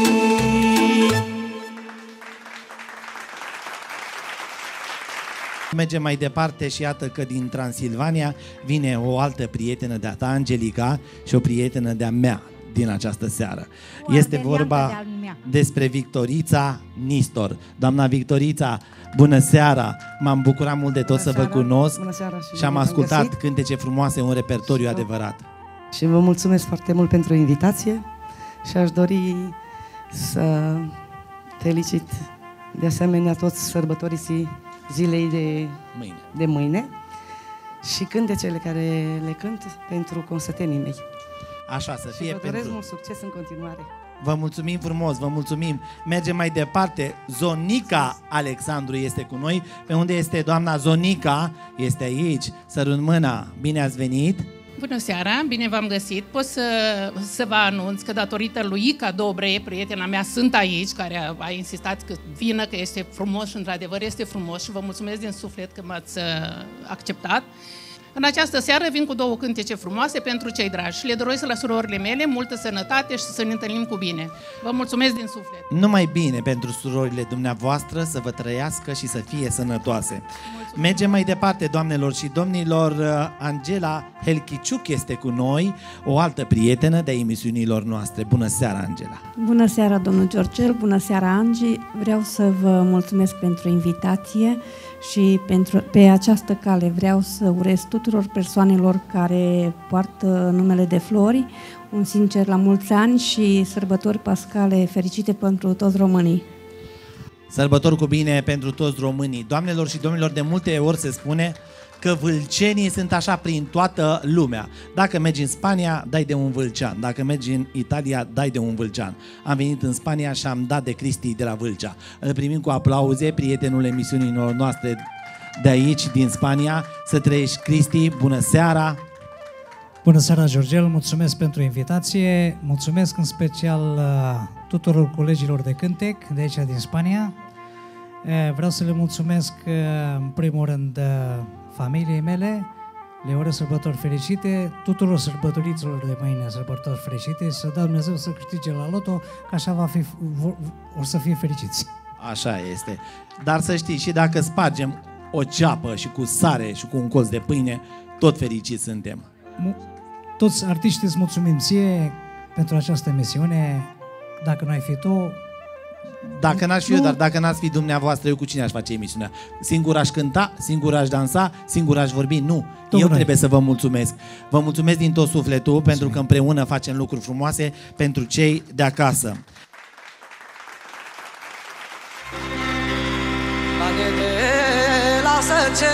Mergem mai departe și iată că din Transilvania vine o altă prietenă de-a ta, Angelica, și o prietenă de-a mea din această seară. O Este ardeleancă vorba de-a mea. despre Victorița Nistor. Doamna Victorița, bună seara! M-am bucurat mult de tot Bună să vă seara. cunosc Bună seara și și am bine v-am ascultat găsit. cântece frumoase, un repertoriu adevărat. Și vă mulțumesc foarte mult pentru invitație și aș dori să felicit de asemenea toți sărbătoriții zilei de mâine, de mâine și cântecele care le cânt pentru consătenii mei. Așa să Și fie vă doresc pentru... mult succes în continuare. Vă mulțumim frumos, vă mulțumim. Mergem mai departe. Zonica Alexandru este cu noi. Pe unde este doamna Zonica? Este aici. Sărut mâna. Bine ați venit. Bună seara, bine v-am găsit. Pot să, să vă anunț că datorită lui Ica Dobre, prietena mea, sunt aici, care a, a insistat că vină, că este frumos și într-adevăr este frumos și vă mulțumesc din suflet că m-ați uh, acceptat. În această seară vin cu două cântece frumoase pentru cei dragi și le doresc la surorile mele multă sănătate și să ne întâlnim cu bine. Vă mulțumesc din suflet. Numai bine pentru surorile dumneavoastră, să vă trăiască și să fie sănătoase. Mulțumesc. Mergem mai departe, doamnelor și domnilor. Angela Helchiciuc este cu noi, o altă prietenă de emisiunilor noastre. Bună seara, Angela! Bună seara, domnul Georgel, bună seara, Angi. Vreau să vă mulțumesc pentru invitație și pentru, pe această cale vreau să urez tuturor persoanelor care poartă numele de Flori un sincer la mulți ani și sărbători pascale fericite pentru toți românii. Sărbători cu bine pentru toți românii. Doamnelor și domnilor, de multe ori se spune că vâlcenii sunt așa prin toată lumea. Dacă mergi în Spania, dai de un vâlcean. Dacă mergi în Italia, dai de un vâlcean. Am venit în Spania și am dat de Cristi de la Vâlcea. Îl primim cu aplauze, prietenul emisiunilor noastre de aici, din Spania. Să trăiești, Cristi, bună seara! Bună seara, Georgel, mulțumesc pentru invitație, mulțumesc în special uh, tuturor colegilor de cântec de aici din Spania. Uh, vreau să le mulțumesc uh, în primul rând uh, familiei mele, le urez sărbători fericite, tuturor sărbătoriților de mâine sărbători fericite, să dea Dumnezeu să câștige la loto, că așa va fi, o să fie fericiți. Așa este. Dar să știi, și dacă spargem o ceapă și cu sare și cu un colț de pâine, tot fericiți suntem. Toți artiștii îți mulțumim ție pentru această emisiune. Dacă nu ai fi tu... Dacă n-aș fi nu... eu, dar dacă n-ați fi dumneavoastră, eu cu cine aș face emisiunea? Singur aș cânta, singur aș dansa, singur aș vorbi? Nu. Tot eu noi. Trebuie să vă mulțumesc. Vă mulțumesc din tot sufletul, mulțumim, pentru că împreună facem lucruri frumoase pentru cei de acasă. Lasă ce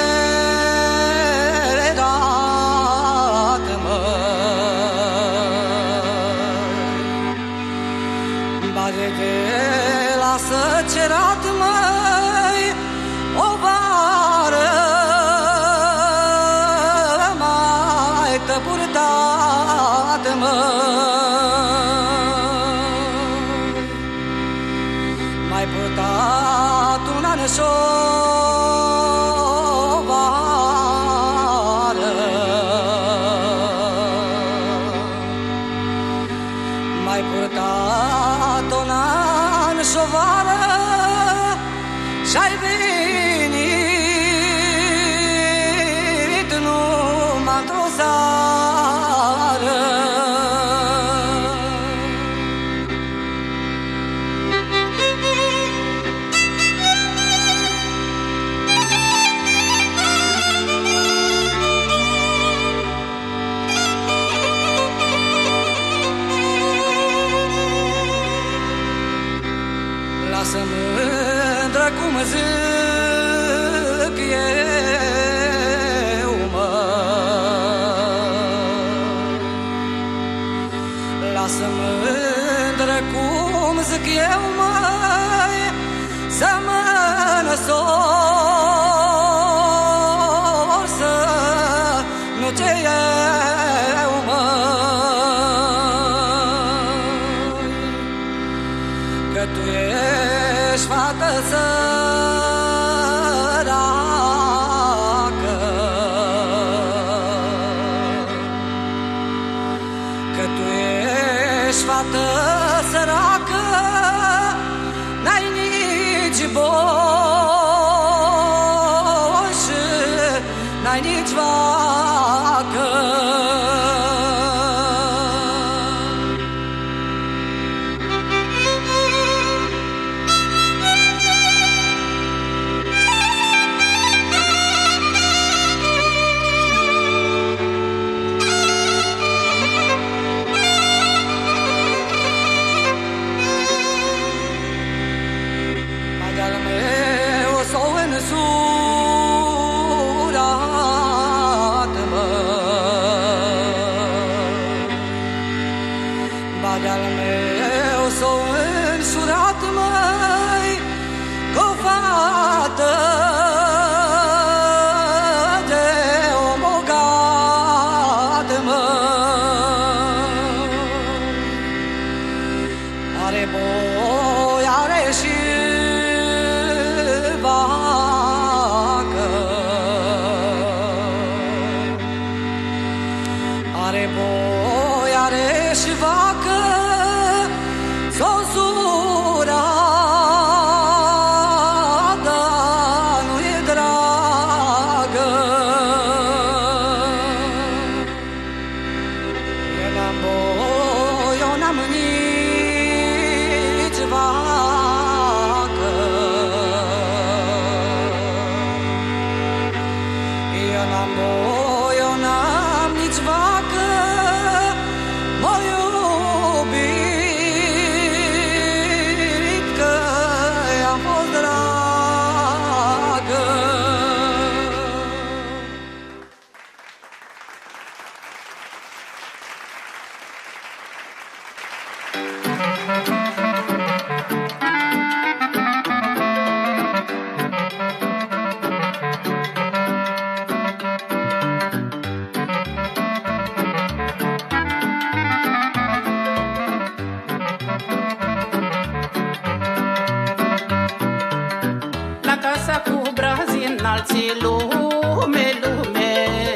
Lasă cerat, măi, o vară mai te purtat, măi, mai purtat un an și o vară, mai purtat un an și o vară și-ai venit numai într-o seară. Lasă mândră cum zic eu, măi, lasă mândră cum zic eu, măi, să mă năsor, să nu ce eu, măi, că tu ești fată să n-ai nici vacă. înalții lume, lume.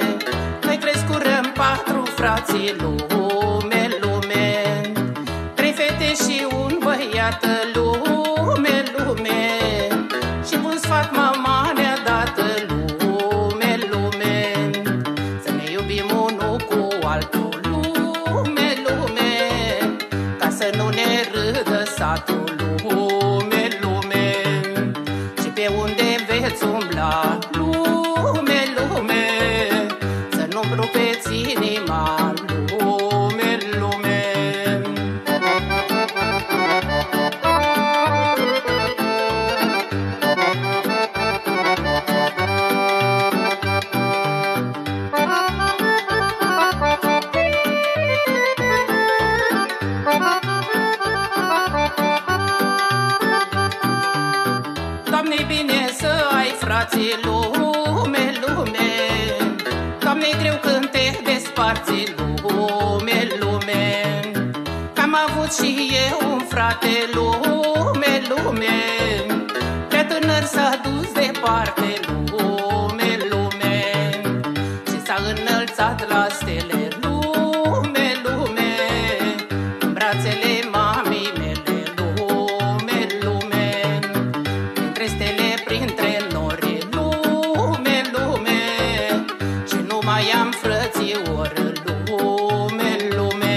Noi crescurăm patru frații lume, lume. Trei fete și un băiat lume, lume. Și un sfat mama ne-a dat lume, lume. Să ne iubim unul cu altul lume, lume. Ca să nu ne râdă satul lume, lume. Și pe unde veți umbla lume, lume. Să nu-mi rupeți inima lume, lume. Doamne-i bine să ai frații lume, lume. Doamne-i greu când te desparți lume, lume. Că-am avut și eu un frate lume, lume. Prea tânăr s-a dus departe lume, lume. Și s-a înălțat la stele lume, lume. În brațele mamii mele lume, lume. Printre stele, printre nori lume, lume. Și nu mai am frățior lume, lume.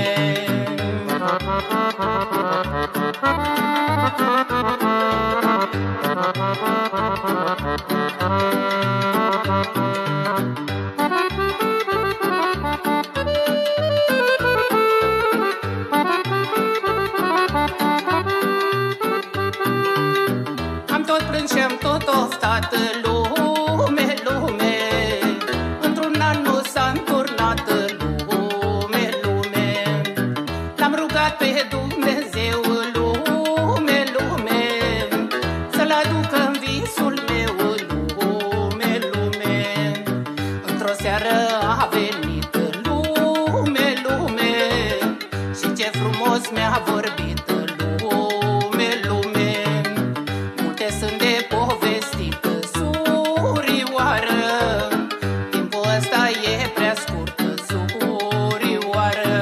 Am tot plâns și-am tot oftat lume, lume. Într-un an nu s-a înturnat lume, lume. L-am rugat pe Dumnezeu lume, lume. Să-l aducă în visul meu lume, lume. Într-o seară a venit lume, lume. Și ce frumos mi-a vorbit lume, lume. Multe sunt de povestit, surioară. Timpul ăsta e prea scurt, surioară.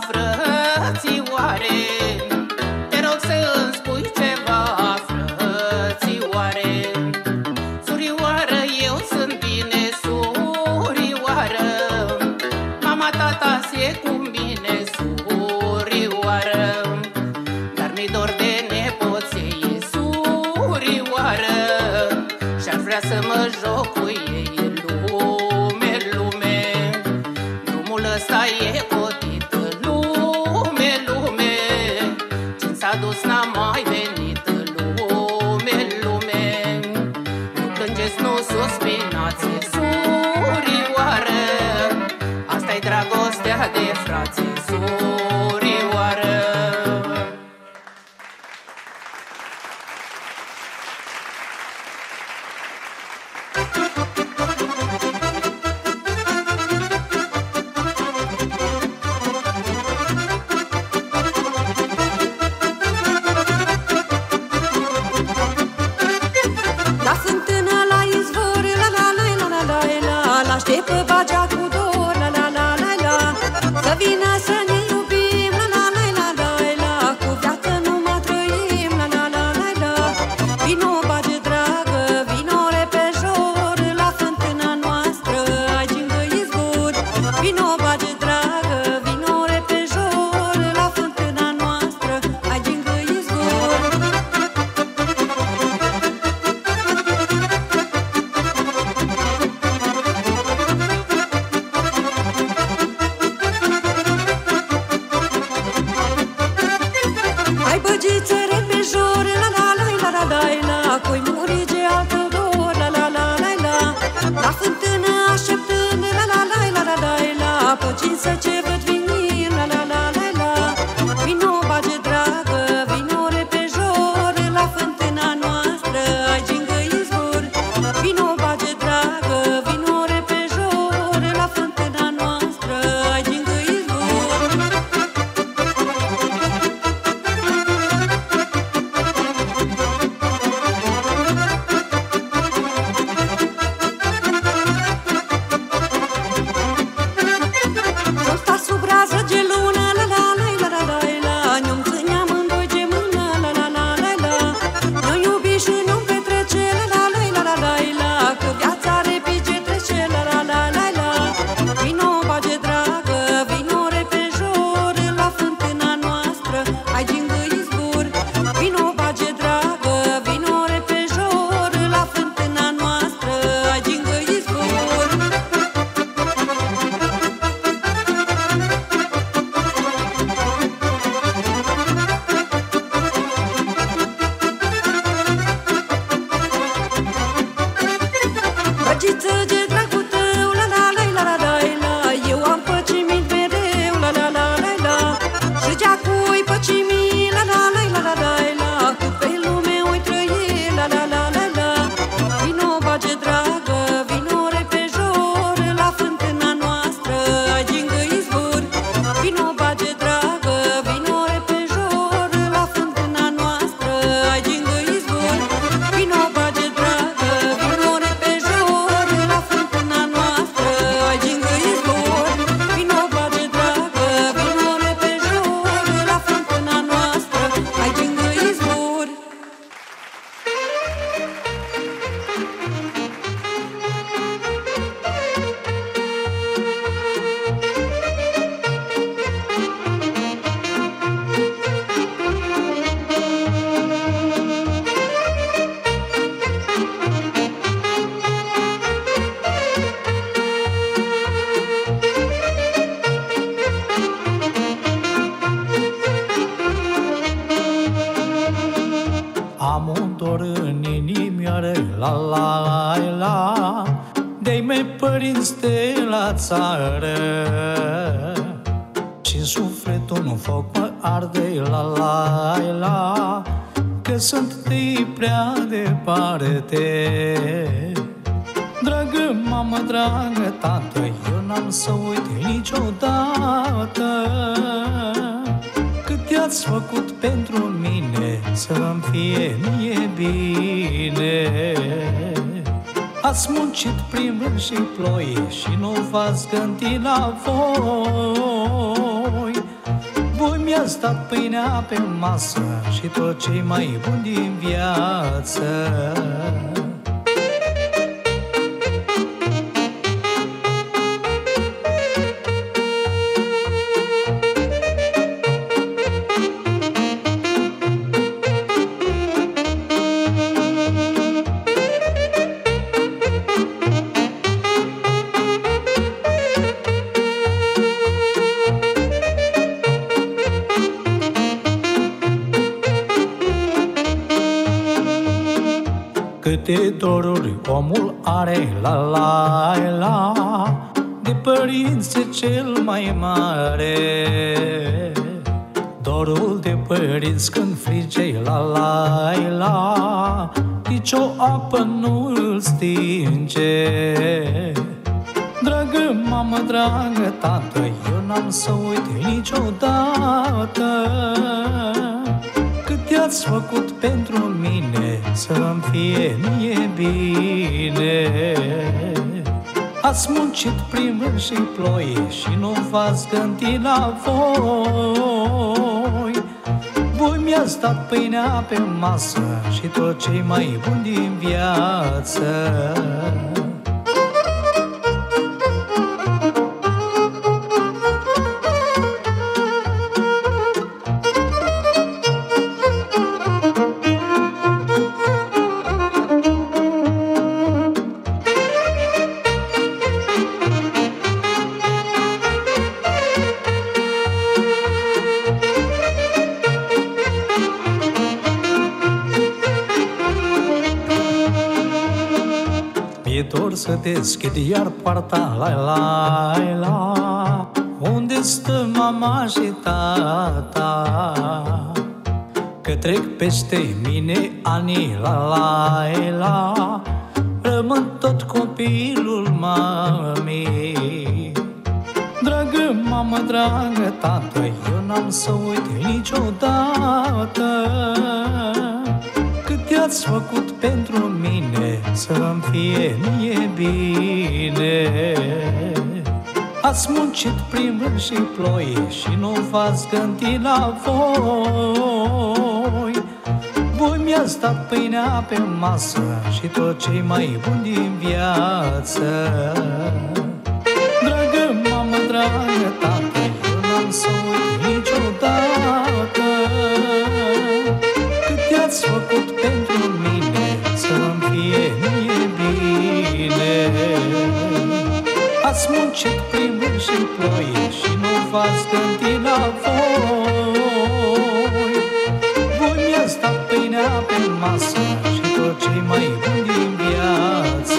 frățioare, te rog să-mi spui ceva, frățioare. Surioară, eu sunt bine, surioară, mama, tata se cu mine, surioară, dar mi-i dor de nepoței, surioară, și-ar vrea să mă joc cu ei în lume, lume. Drumul ăsta e cotit, lume, lume, cine s-a dus n-a mai venit, lume, lume. Nu plângeți, nu suspinați, surioară, asta-i dragostea de frații, surioară. La fântână, la izvor, la la la la la la la, l-aștept bagea cu dor, la la la la la, să vină să ne iubim, la la la la la la, cu viață nu mă trăim, la la la la la. Vino, bage dragă, vino repejor, la fântâna noastră ai gingă izvor. Vino, bage dragă, vino repejor, la fântâna noastră ai gingă izvor. Ai băgiță repejor, la la la la la la la, coi murige altă dor, la la la la la. La fântână așteptând, la la la la la la la, păcinsă ce văd veni, la la la la la. Vino, bage dragă, vino repejor, la fântâna noastră ai gingă izvor. Vino, bage dragă, vino repejor, la fântâna noastră ai gingă izvor. Sta sub rază de lună, la la la la la la la, ne-om ține amândoi de mână, la la la la la. Ne-om iubi și ne-om petrece, la la la la la la la, că viața repede trece, la la la la la. Vino, bage dragă, vino repejor, la fântâna noastră ai gingă izvor. Vino, bage dragă, vino repejor, la fântâna noastră ai gingă izvor. Băgiță de dragul tău, la la la la la la la, eu am păcimit mereu, la la la la la. Și geacui păcimit, la la la la la la la, cât pe lume oi trăi, la la la la la. Vino, bage dragă, vino repejor, la fântâna noastră ai gingă izvor. Vino, bage dragă, vino repejor, la fântâna noastră ai gingă izvor. Vino, bage dragă, vino repejor, la fântâna noastră ai gingă izvor. Vino, bage dragă, vino repejor, la fântâna noastră ai gingă izvor. Am un dor în inimioară, la la la, de-ai mei părinți de la țară. Și sufletul un foc mă arde, la la la, că sunt de prea departe. Dragă mamă, dragă tată, eu n-am să uit niciodată cât i-ați făcut pentru mine, să-mi fie mie bine. Ați muncit prin vânt și ploi și nu v-ați gândit la voi, mi-ați dat pâinea pe masă și tot ce-i mai bun din viață. Câte doruri omul are, la la la, de părinți e cel mai mare. Dorul de părinți când frige, la la la, nici o apă nu îl stinge. Dragă mamă, dragă tată, eu n-am să uit niciodată cât i-ați făcut pentru mine, să-mi fie mie bine. Ați muncit prin vânt și ploi și nu v-ați gândit la voi. Voi mi-ați dat pâinea pe masă și tot ce-i mai bun din viață. Să deschid iar poarta, la la la, unde stă mama și tata, că trec peste mine ani, la la la, rămân tot copilul mamei. Dragă mamă, dragă tată, eu n-am să uit niciodată cât i-ați făcut pentru mine, să-mi fie mie bine. Ați muncit prin vânt și ploi și nu v-ați gândit la voi. Voi mi-ați dat pâinea pe masă și tot ce-i mai bun din viață. Dragă mamă, dragă tată, eu n-am să uit niciodată cât i-ați făcut pentru mine, să-mi fie mie bine. Ați muncit prin vânt și ploi și nu v-ați gândit la voi. Voi mi-ați dat pâinea pe masă și tot ce-i mai bun din viață.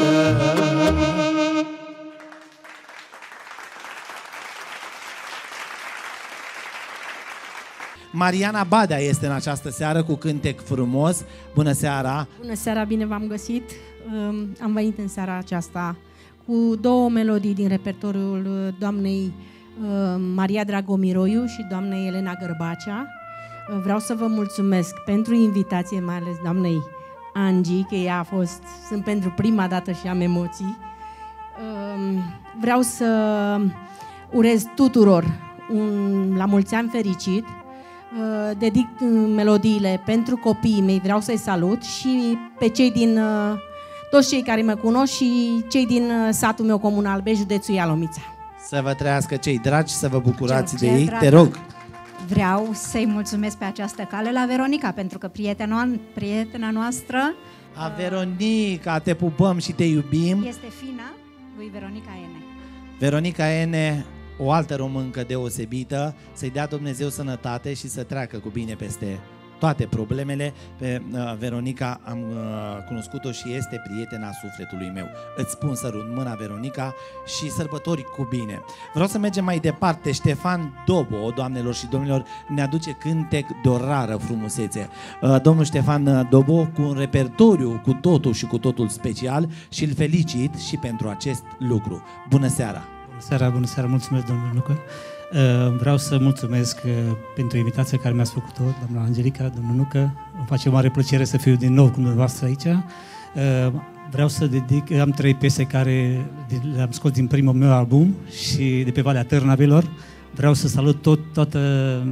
Mariana Badea este în această seară cu cântec frumos. Bună seara! Bună seara, bine v-am găsit! Am venit în seara aceasta cu două melodii din repertoriul doamnei Maria Dragomiroiu și doamnei Elena Gărbacea. Vreau să vă mulțumesc pentru invitație, mai ales doamnei Angie, că ea a fost, sunt pentru prima dată și am emoții. Vreau să urez tuturor un la mulți ani fericit. Dedic melodiile pentru copiii mei, vreau să-i salut și pe cei din, toți cei care mă cunosc și cei din satul meu comunal Bej, județul Ialomița. Să vă trăiască cei dragi, să vă bucurați George, de ei, dragă, te rog. Vreau să-i mulțumesc pe această cale la Veronica, pentru că prietena, prietena noastră A Veronica, te pupăm și te iubim. este fina lui Veronica Ene. Veronica Ene, o altă româncă deosebită, să-i dea Dumnezeu sănătate și să treacă cu bine peste toate problemele. Pe uh, Veronica am uh, cunoscut-o și este prietena sufletului meu. Îți spun sărut mâna, Veronica, și sărbători cu bine. Vreau să mergem mai departe. Ștefan Dobo, doamnelor și domnilor, ne aduce cântec de o rară frumusețe. Uh, domnul Ștefan Dobo cu un repertoriu cu totul și cu totul special și îl felicit și pentru acest lucru. Bună seara! Bună seara, bună seara, mulțumesc, domnul Luca. Vreau să mulțumesc pentru invitația care mi-ați făcut-o, doamna Angelica, domnul Nucă. Îmi face mare plăcere să fiu din nou cu dumneavoastră aici. Vreau să dedic, am trei piese care le-am scos din primul meu album și de pe Valea Târnavilor. Vreau să salut tot, toată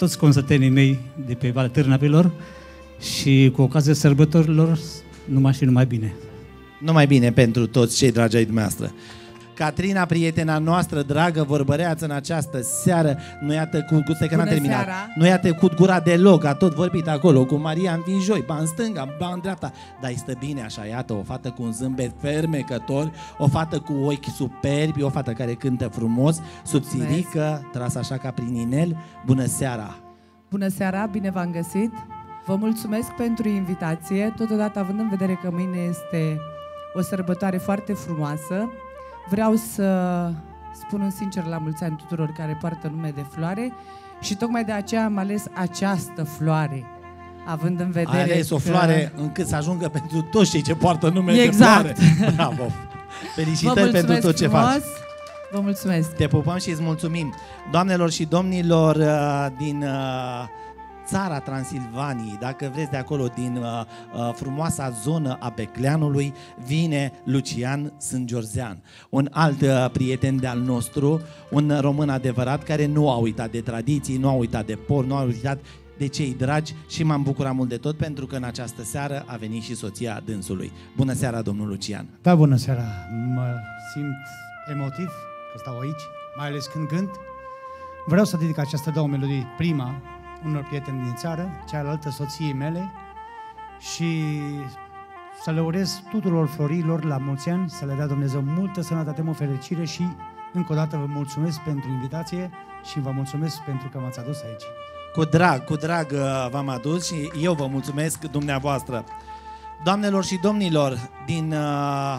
toți consătenii mei de pe Valea Târnavilor și cu ocazia sărbătorilor numai și numai bine. Numai bine pentru toți cei dragi ai dumneavoastră. Catrina, prietena noastră dragă, vorbăreață în această seară. Nu i-a tăcut, stai că n-am terminat. Nu i-a tăcut gura deloc, a tot vorbit acolo cu Maria în Vinjoi, ba în stânga, ba în dreapta. Dar îi stă bine așa, iată, o fată cu un zâmbet fermecător, o fată cu ochi superbi, o fată care cântă frumos, subțirică, trasă așa ca prin inel. Bună seara! Bună seara, bine v-am găsit! Vă mulțumesc pentru invitație, totodată având în vedere că mâine este o sărbătoare foarte frumoasă. Vreau să spun un sincer la mulți ani tuturor care poartă nume de floare și tocmai de aceea am ales această floare, având în vedere Ai ales o floare că... încât să ajungă pentru toți cei ce poartă nume exact. de floare. Bravo! Felicitări pentru tot ce frumos. faci! Vă mulțumesc! Te pupăm și îți mulțumim! Doamnelor și domnilor din țara Transilvaniei, dacă vreți de acolo, din uh, uh, frumoasa zonă a Becleanului, vine Lucian Sângiorzean, un alt uh, prieten de-al nostru, un român adevărat care nu a uitat de tradiții, nu a uitat de por, nu a uitat de cei dragi și m-am bucurat mult de tot pentru că în această seară a venit și soția dânsului. Bună seara, domnul Lucian! Da, bună seara! Mă simt emotiv că stau aici, mai ales când cânt. Vreau să dedic această două melodii. Prima, unor prieteni din țară, cealaltă soției mele și să le urez tuturor florilor la mulți ani, să le dea Dumnezeu multă sănătate, multă fericire și încă o dată vă mulțumesc pentru invitație și vă mulțumesc pentru că m-ați adus aici. Cu drag, cu drag v-am adus și eu vă mulțumesc dumneavoastră. Doamnelor și domnilor, din uh,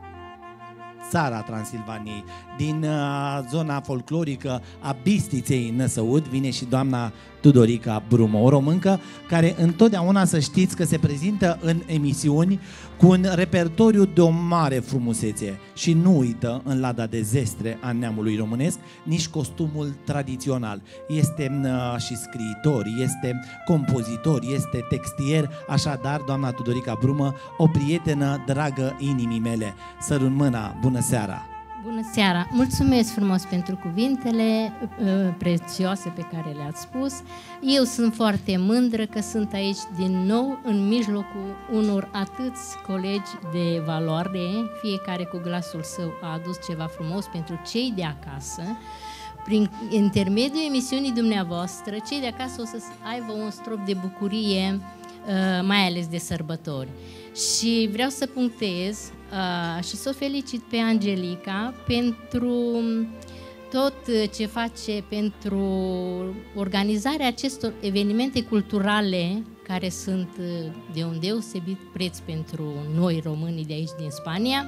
țara Transilvaniei, din uh, zona folclorică a Bistriței Năsăud, vine și doamna Tudorica Brumă, o româncă care întotdeauna, să știți, că se prezintă în emisiuni cu un repertoriu de o mare frumusețe și nu uită în lada de zestre a neamului românesc nici costumul tradițional. Este uh, și scriitor, este compozitor, este textier, așadar, doamna Tudorica Brumă, o prietenă dragă inimii mele. Sărut mâna, bună seara! Bună seara! Mulțumesc frumos pentru cuvintele uh, prețioase pe care le-ați spus. Eu sunt foarte mândră că sunt aici din nou în mijlocul unor atâți colegi de valoare, fiecare cu glasul său a adus ceva frumos pentru cei de acasă. Prin intermediul emisiunii dumneavoastră, cei de acasă o să aibă un strop de bucurie, uh, mai ales de sărbători. Și vreau să punctez uh, și să o felicit pe Angelica pentru tot ce face pentru organizarea acestor evenimente culturale care sunt de un deosebit preț pentru noi românii de aici din Spania,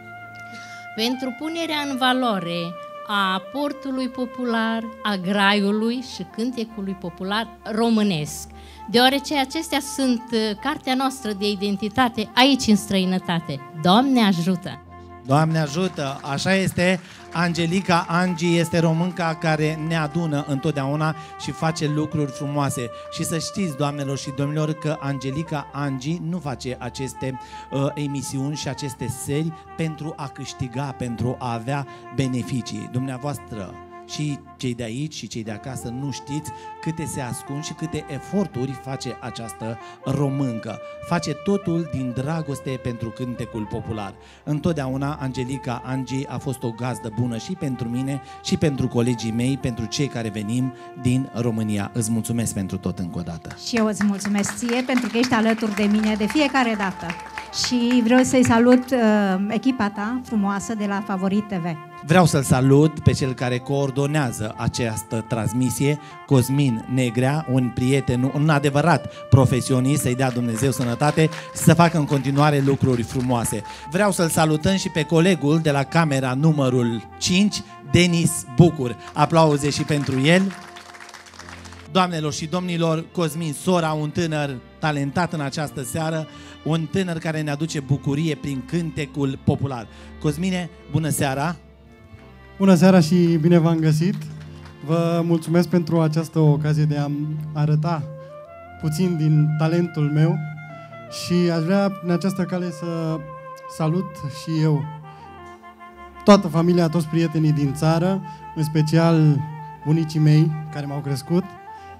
pentru punerea în valoare a aportului popular, a graiului și cântecului popular românesc, deoarece acestea sunt cartea noastră de identitate aici în străinătate. Doamne ajută! Doamne ajută! Așa este, Angelica Angi este românca care ne adună întotdeauna și face lucruri frumoase. Și să știți, doamnelor și domnilor, că Angelica Angi nu face aceste uh, emisiuni și aceste serii pentru a câștiga, pentru a avea beneficii. Dumneavoastră și cei de aici și cei de acasă nu știți câte se ascund și câte eforturi face această româncă. Face totul din dragoste pentru cântecul popular. Întotdeauna Angelica Angi a fost o gazdă bună și pentru mine și pentru colegii mei, pentru cei care venim din România. Îți mulțumesc pentru tot încă o dată. Și eu îți mulțumesc ție pentru că ești alături de mine de fiecare dată. Și vreau să-i salut uh, echipa ta frumoasă de la Favorit T V. Vreau să-l salut pe cel care coordonează această transmisie, Cosmin Negrea, un prieten, un adevărat profesionist, să-i dea Dumnezeu sănătate și să facă în continuare lucruri frumoase. Vreau să-l salutăm și pe colegul de la camera numărul cinci, Denis Bucur. Aplauze și pentru el. Doamnelor și domnilor, Cosmin Sora, un tânăr talentat în această seară, un tânăr care ne aduce bucurie prin cântecul popular. Cosmine, bună seara! Bună seara și bine v-am găsit! Vă mulțumesc pentru această ocazie de a arăta puțin din talentul meu și aș vrea în această cale să salut și eu toată familia, toți prietenii din țară, în special bunicii mei care m-au crescut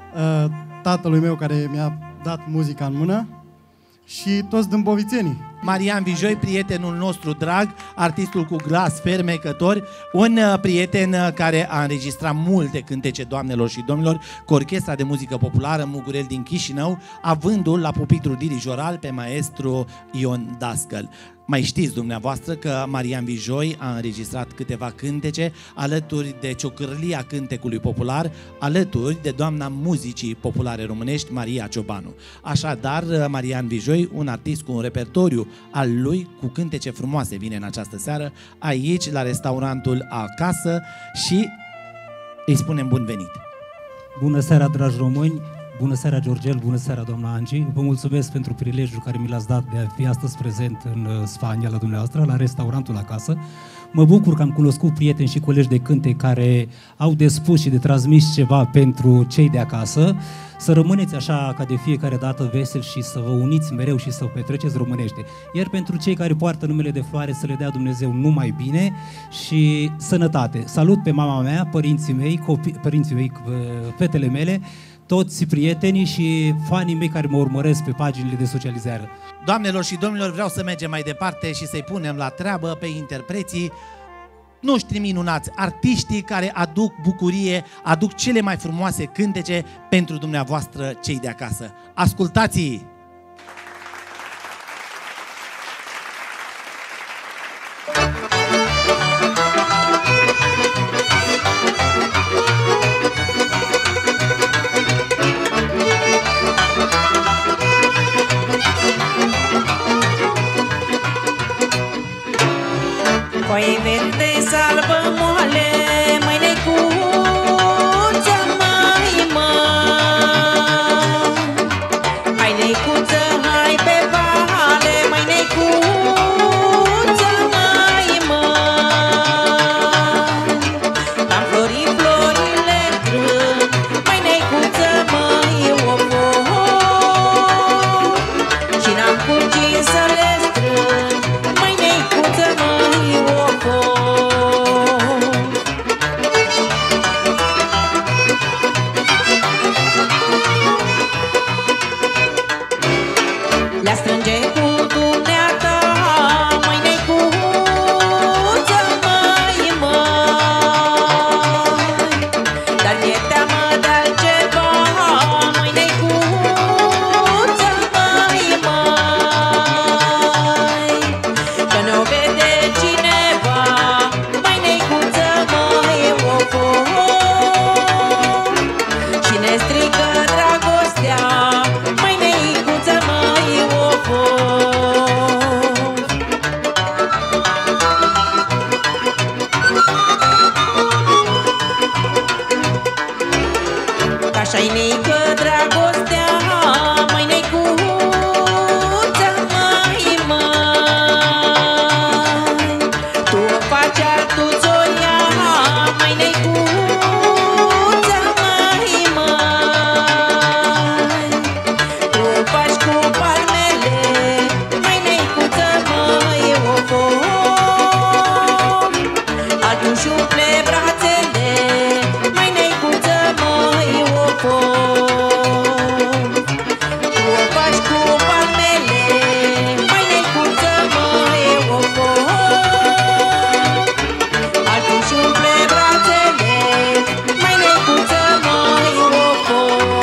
uh, tatălui meu care mi-a dat muzica în mână și toți dâmbovițenii. Marian Vijoi, prietenul nostru drag, artistul cu glas fermecător, un uh, prieten uh, care a înregistrat multe cântece, doamnelor și domnilor, cu orchestra de muzică populară Mugurel din Chișinău, avându-l la pupitru dirijoral pe maestru Ion Dascăl. Mai știți dumneavoastră că Marian Vijoi a înregistrat câteva cântece alături de ciocârlia cântecului popular, alături de doamna muzicii populare românești, Maria Ciobanu. Așadar, Marian Vijoi, un artist cu un repertoriu al lui, cu cântece frumoase, vine în această seară aici, la restaurantul Acasă și îi spunem bun venit! Bună seara, dragi români! Bună seara, Georgel! Bună seara, doamna Angi! Vă mulțumesc pentru prilejul care mi l-ați dat de a fi astăzi prezent în Spania la dumneavoastră, la restaurantul Acasă. Mă bucur că am cunoscut prieteni și colegi de cânte care au de spus și de transmis ceva pentru cei de acasă. Să rămâneți așa ca de fiecare dată veseli și să vă uniți mereu și să petreceți românește. Iar pentru cei care poartă numele de floare, să le dea Dumnezeu numai bine și sănătate. Salut pe mama mea, părinții mei, copii, părinții mei, fetele mele, toți prietenii și fanii mei care mă urmăresc pe paginile de socializare. Doamnelor și domnilor, vreau să mergem mai departe și să-i punem la treabă pe interpreții noștri minunați, artiștii care aduc bucurie, aduc cele mai frumoase cântece pentru dumneavoastră cei de acasă. Ascultați-i! Păi verde salbă moale, mai neicuță, mai mă. Hai neicuță, hai pe vale, mai neicuță, mai mă. Am florit florile crân, mai neicuță, mai opo. Și n-am cu cine să le strâng, mai neicuță, mai opo. Le-a strânge cu dumneata, mai neicuță, mai măi. Dar mi-e teamă de altceva, mai neicuță, mai măi. Că ne-o vede cineva, mai neicuță, mai opo. Și ne strică dragostea, mai neicuță, mai opo. Că așa-i neică dragostea, mai neicuță, mai măi. Tu o faci, altul ți-o ia, mai neicuță, mai măi. Tu o faci cu palmele, mai neicuță, mai opo. Altul-și umple brațele, mai neicuță, mai opo. Tu o faci cu palmele, mai neicuță, mai opo. Altul-și umple brațele, mai neicuță, mai opo.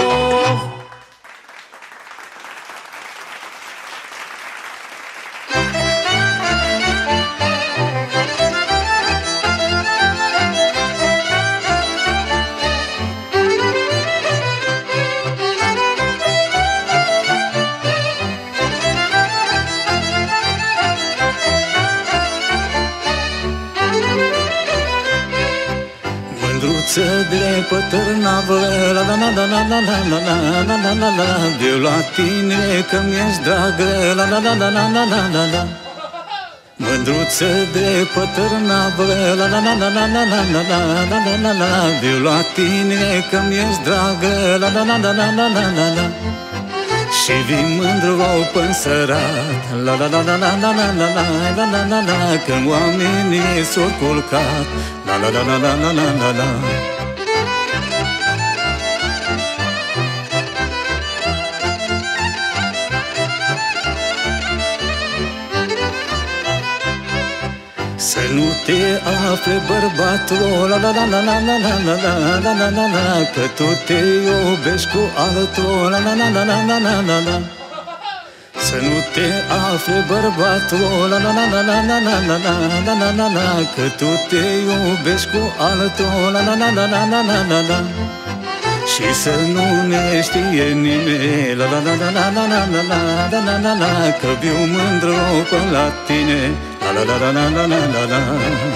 Mândruță de pătărnavă, la la la la la la la la la la la la. Eu la tine că mi-ești dragă, la la la la la la la la la. Mândruță de pătărnavă, la la la la la la la la la la la la la. Eu la tine că mi-ești dragă, la la la la la la la la la. Și vin mândru au pânsărat, la la la la la la la la la la la la la. Când oamenii s-au culcat, la la la la la la la la la. te afle bărbatul, la la la la la la la la la la la la, că tu te iubești cu altul, la la la la la la la la la. Să nu te afle bărbatul, la la la la la la la la la la la la, că tu te iubești cu altul, la la la la la la la la la. Și să nu ne știe nimeni, la la la la la la la la la la la la, că viu mândru până la tine, la la la la la la la la.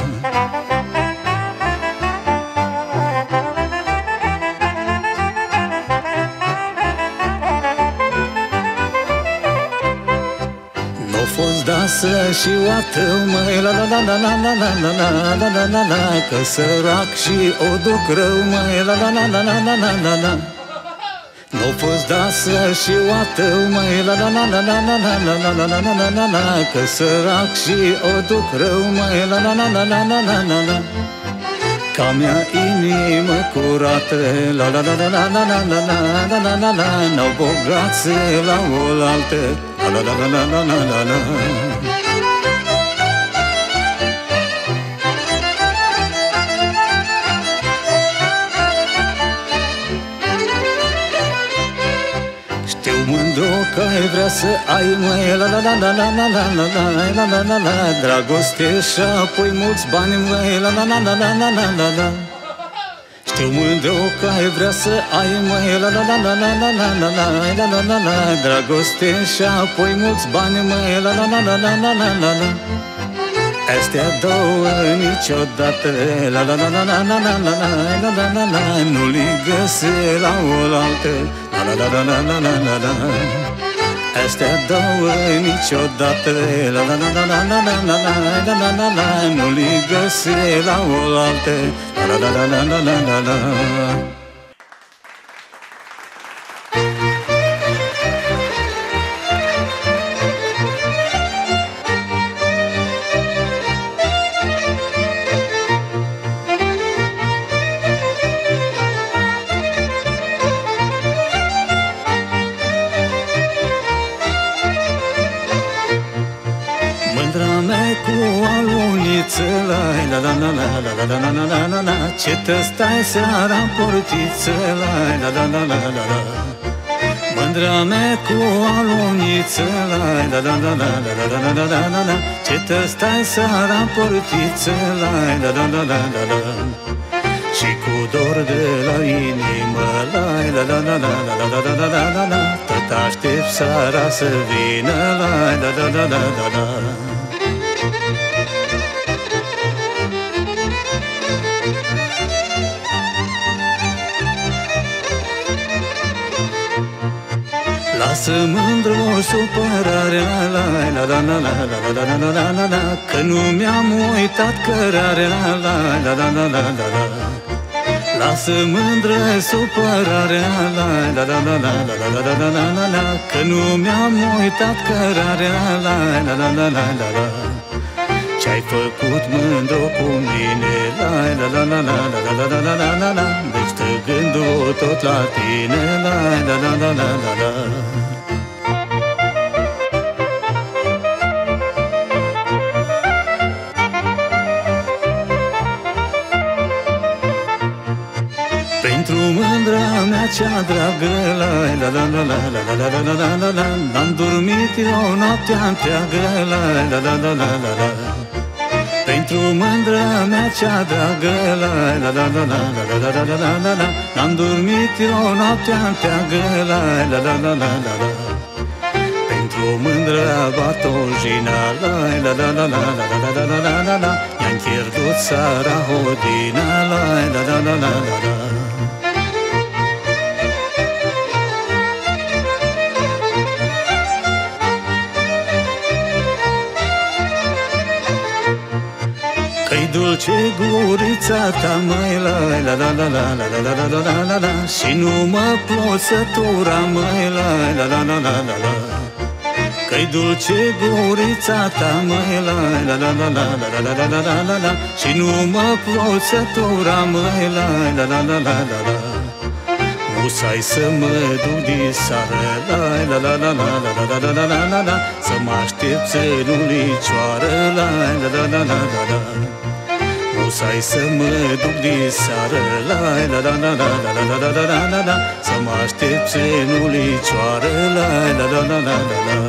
N-o fost dasă și oată, măi, la la la la la la la la la la la la la, că sărac și o duc rău, măi, la la la la la la la la la. N-o fost dasă și oată, măi, la la la la la la la la la la la la la la, că sărac și o duc rău, măi, la la la la la la la la la. Ca mea inimă curată, la la la la la la la la la la la la, n-au bogați la oaltă, la la la la la la la la. Știu mândru că ai vrea să ai, măi, la la la la la la la la la la la la la, dragoste și apoi mulți bani, măi, la la la la la la la la la. Știu mândru că ai vrea să ai, măi, la la la la la la la la la la la la, dragoste și apoi mulți bani, măi, la la la la la la la la la. Astea două niciodată, la la la la la la la la la la la la, nu li găsi la oaltă, la la la la la la la la. Astea două niciodată, la la la la la la la la la la la la, nu li găsi la oaltă, la la la la la la la la. La la la la la la la la la la la, ce te stai seara în portiță, la la la la la la la. Mândra mea cu aluniță, la la la la la la la la la la la, ce te stai seara în portiță, la la la la la la la. Și cu dor de la inimă, la la la la la la la la la la la, tot aștept seara să vină, la la la la la la la. Lasă mândru supărarea, la la la la la la la la la la la, că nu mi-am uitat cărarea, la la la la la la la. Lasă mândră supărarea, la la la la la la la la la la la, că nu mi-am uitat cărarea, la la la la la la la. Ce-ai făcut mândru cu mine, la la la la la la la la la la la la, deci te gândul tot la tine, la la la la la la la. Pentru mândra mea cea dragă, la la la la la la la la la la la la, n-am dormit eu noaptea întreagă, la la la la la la la. Pentru mândra mea cea dragă, la la la la la la la la la la la la, n-am dormit eu noaptea întreagă, la la la la la la la. Pentru mândra batojina, la la la la la la la la la la la la, i-am pierdut seara hodina, la la la la la la la. Că-i dulce gurița ta, măi, la la la la la la la la la la la la, și nu mă pot sătura, măi, la la la la la la la. Că-i dulce gurița ta, măi, la la la la la la la la la la la la, și nu mă pot sătura, măi, la la la la la la la. Musai să mă duc din seară, la la la la la la la la la la la la, să mă aștept țelul licioară, la la la la la la la. să ai să mă duc de seară, la la la la la la la la la la la la, să mă aștept țenulicioară, la la la la la la la.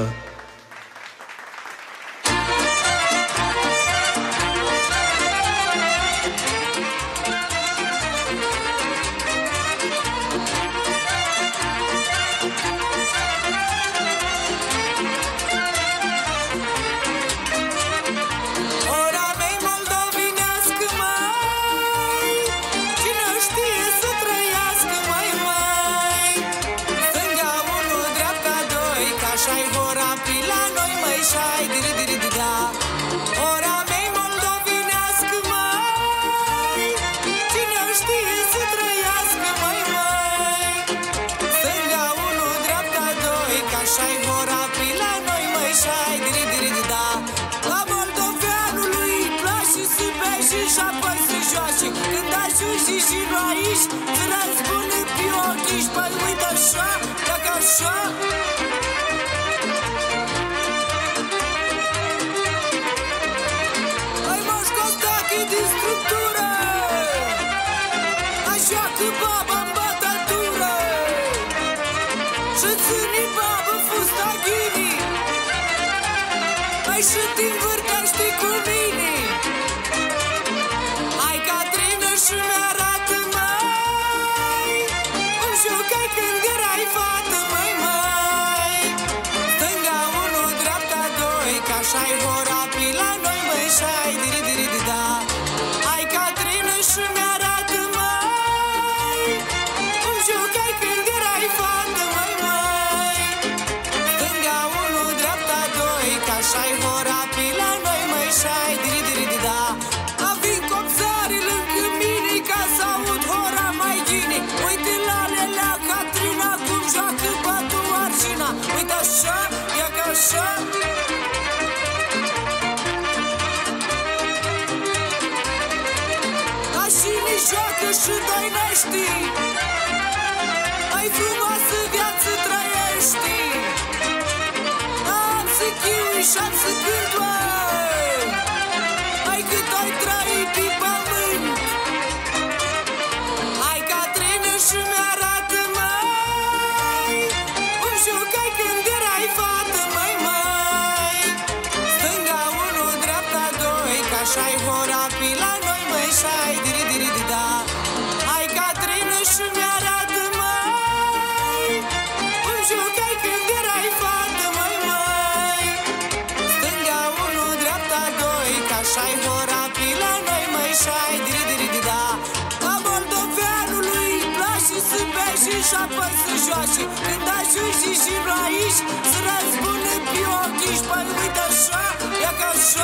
Când ajungi și la aici, să răzbună pe ochii și păi uite așa, e ca așa.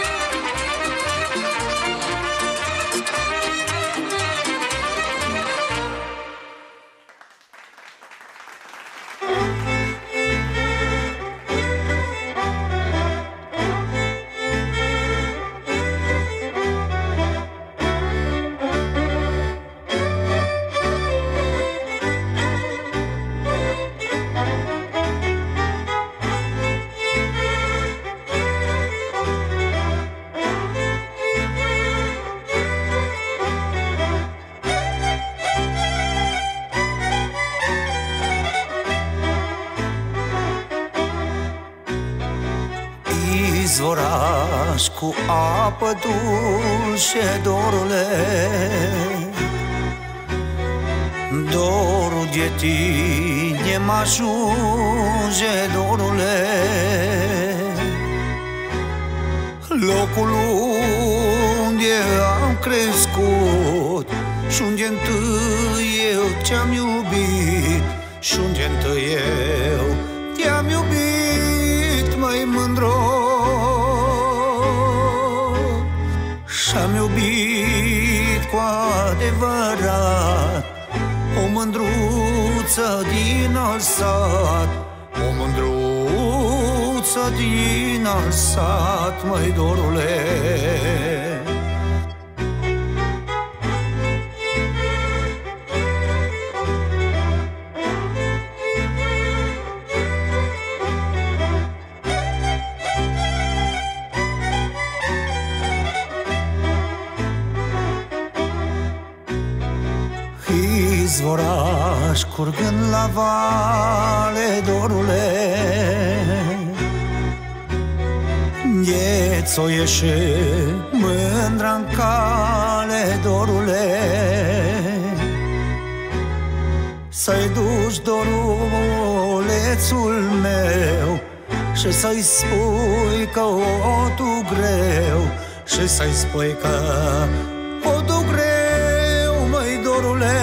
Izvoraș cu apă dulce, dorule, dorul de tine m-ajunge, dorule, locul unde am crescut și unde întâi eu te-am iubit, și unde întâi eu te-am iubit, măi mândro. Și-am iubit cu adevărat o mândruță din alt sat, o mândruță din alt sat, măi dorule. curgând la vale, dorule, Gheț-o ieșe mândra-n cale, dorule, să-i duci dorulețul meu și să-i spui că o tu greu, și să-i spui că o tu greu, măi, dorule.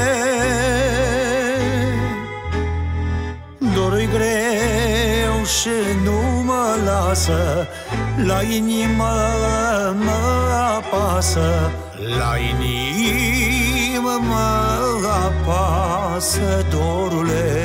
Dorul-i greu și nu mă lasă, la inimă mă apasă, la inimă mă apasă, dorule.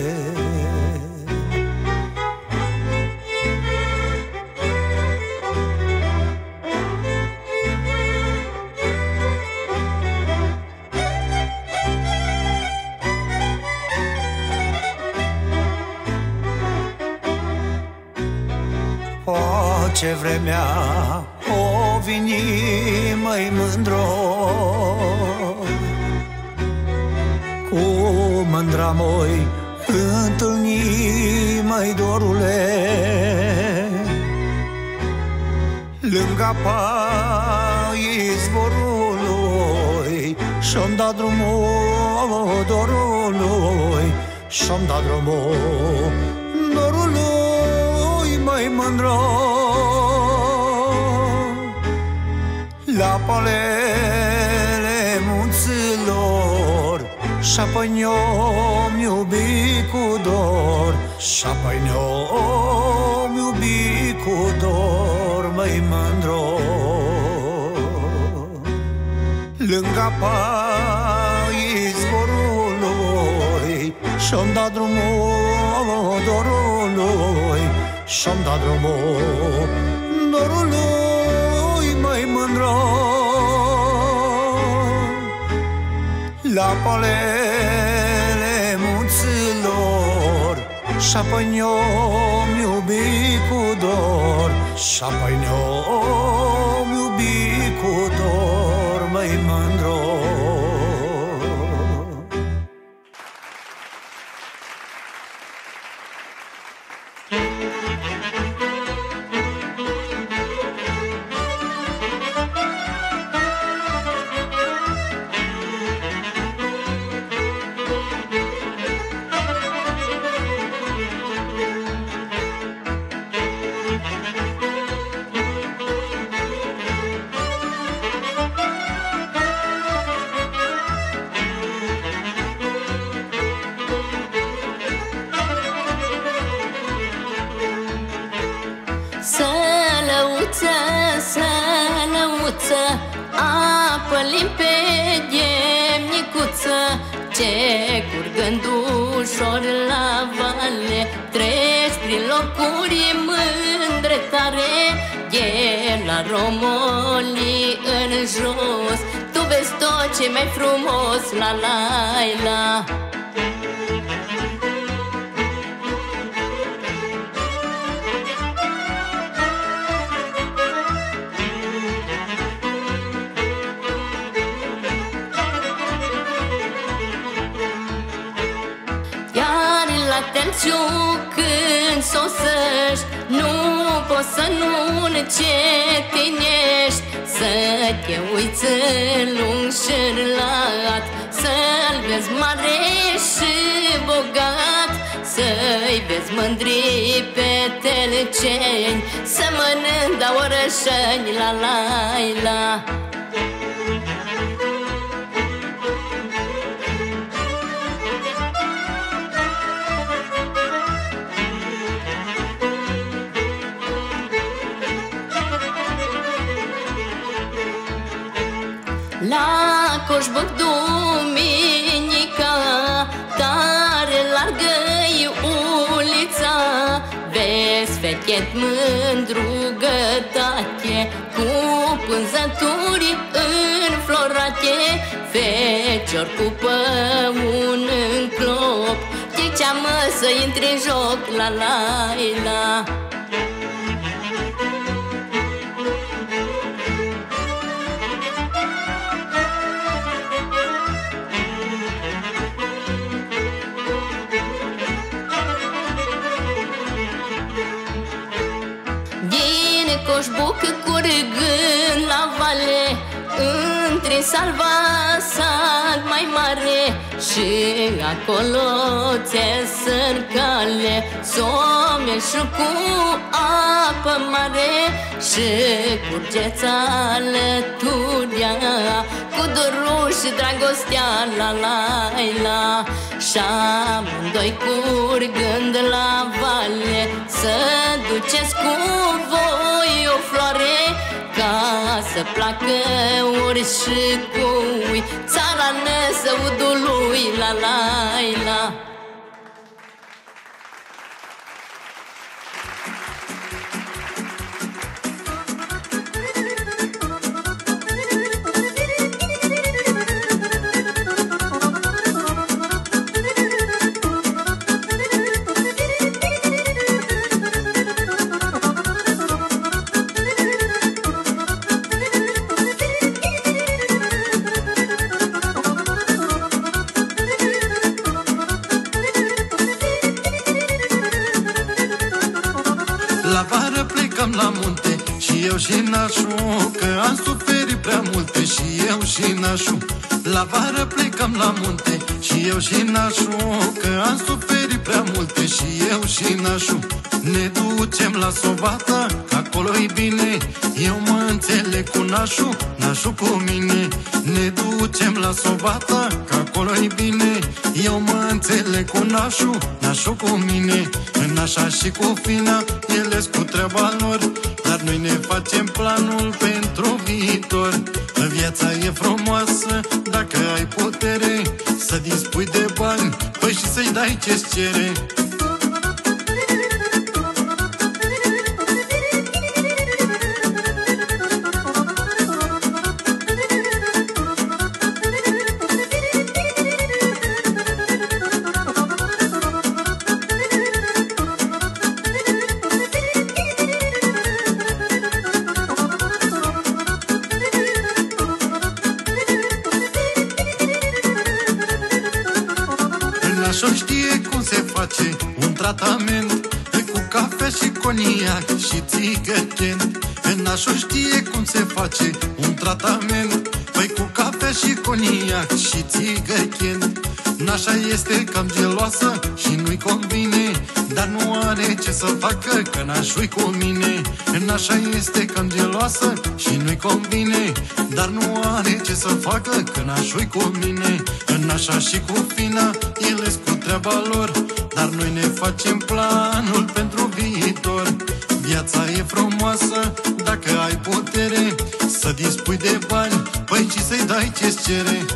Ce vremea o vini, măi, mândro, cu mândra moi întâlni, măi, dorule, lângă apa izvorului, și-om dat drumul dorului, și-om dat drumul dorului, măi, mândro. La palele munților și-apoi ne-om iubi cu dor, și-apoi ne-om iubi cu dor, măi, mândro. Lângă apa izvorului și-om dat drumul dorului, și-om dat drumul dorului, măi, mândro. La palele munților și-apoi ne-om iubi cu dor, și-apoi ne-om iubi cu dor, măi, mândro. Apă limpede, micuță, ce curgând ușor la vale, treci prin locuri mândre tare, e la Romolii în jos, tu vezi tot ce mai frumos, la la la. Când sosăști, nu poți să nu încetinești, să te uiți lung și lat, să-l vezi mare și bogat, să-i vezi mândri peteleceni, să mănânc da orășeni, la la la. La Coșbuc duminica, tare largă-i ulița, vezi fechet mândrugătate, cu pânzături înflorate, fecior cu păun în clop, ziceam să intri în joc, la la la. roși bucă curgând la vale, între salva sat mai mare, și acolo ți-e sărcale, some și cu apă mare, și curgeți alăturea, cu dorul și dragostea la la la. Și amândoi curgând la vale, să duceți cu voi o floare, ca să placă ori și cui, țara năsăudului la la la. La munte și eu și nașul, că am suferit prea multe și eu și nașul. La vară plecăm la munte și eu și nașul, că am suferit prea multe și eu și nașul. Ne ducem la Sovata, că acolo-i bine, eu mă înțeleg cu nașul, nașul cu mine. Ne ducem la Sovata, că acolo-i bine, eu mă înțeleg cu nașul, nașul cu mine. În așa și cu fina, ele-s cu treaba lor, dar noi ne facem planul pentru viitor. Viața e frumoasă dacă ai putere să dispui de bani, păi și să-i dai ce-ți cere. Tratament cu cafea și coniac și țigăchen. Nașul știe cum se face un tratament, păi cu cafea și coniac și țigăchen. Nașa este cam geloasă și nu-i convine, dar nu are ce să facă, că nașul-i cu mine. Nașa este cam geloasă și nu-i convine, dar nu are ce să facă, că nașul-i cu mine. Nașa și cu fina, ele-s cu treaba lor, dar noi ne facem planul pentru viitor. Viața e frumoasă dacă ai putere să dispui de bani, păi și să-i dai ce-ți cere.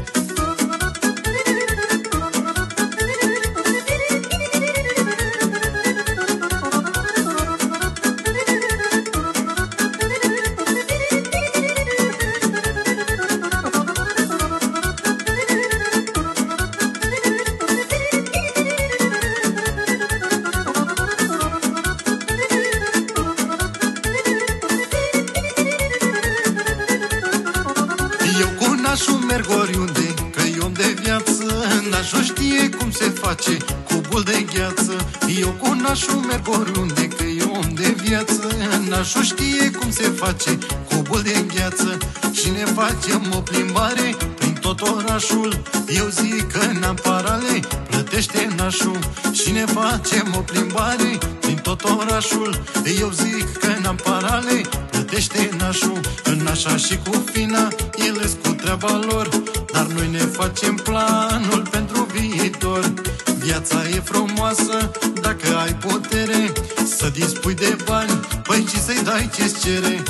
Eu cu nașul merg oriunde, că e om de viață. Nașul știe cum se face cubul de gheață și ne facem o plimbare prin tot orașul. Eu zic că n-am parale, plătește nașul, și ne facem o plimbare prin tot orașul. Eu zic că n-am parale, plătește nașul. În nașa și cu fina, ele-s cu treaba lor, dar noi ne facem planul pentru viitor. Viața e frumoasă dacă ai putere să dispui de bani, păi și să-i dai ce-ți cere.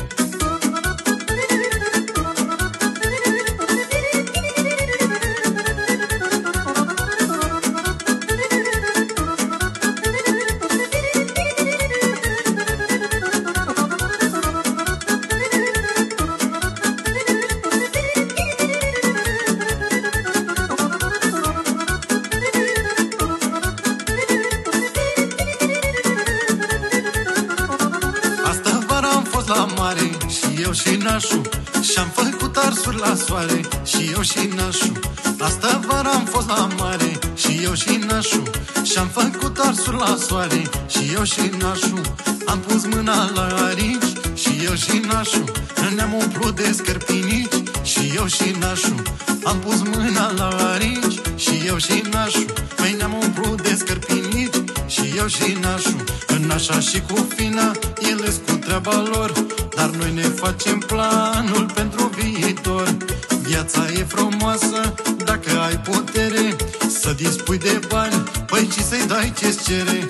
Și nașul, și-am făcut arsuri la soare, și eu și nașul. Asta vara am fost la mare, și eu și nașul, și-am făcut arsuri la soare, și eu și nașul. Am pus mâna la arici, și eu și nașu ne-am umplut de scărpinici și eu și nașu am pus mâna la arici și eu și nașu mai ne-am umplut de scărpinici și eu și nașu în așa și cu fina ele cu treaba lor, dar noi ne facem planul pentru viitor. Viața e frumoasă dacă ai putere să dispui de bani, păi și să-i dai ce-ți cere.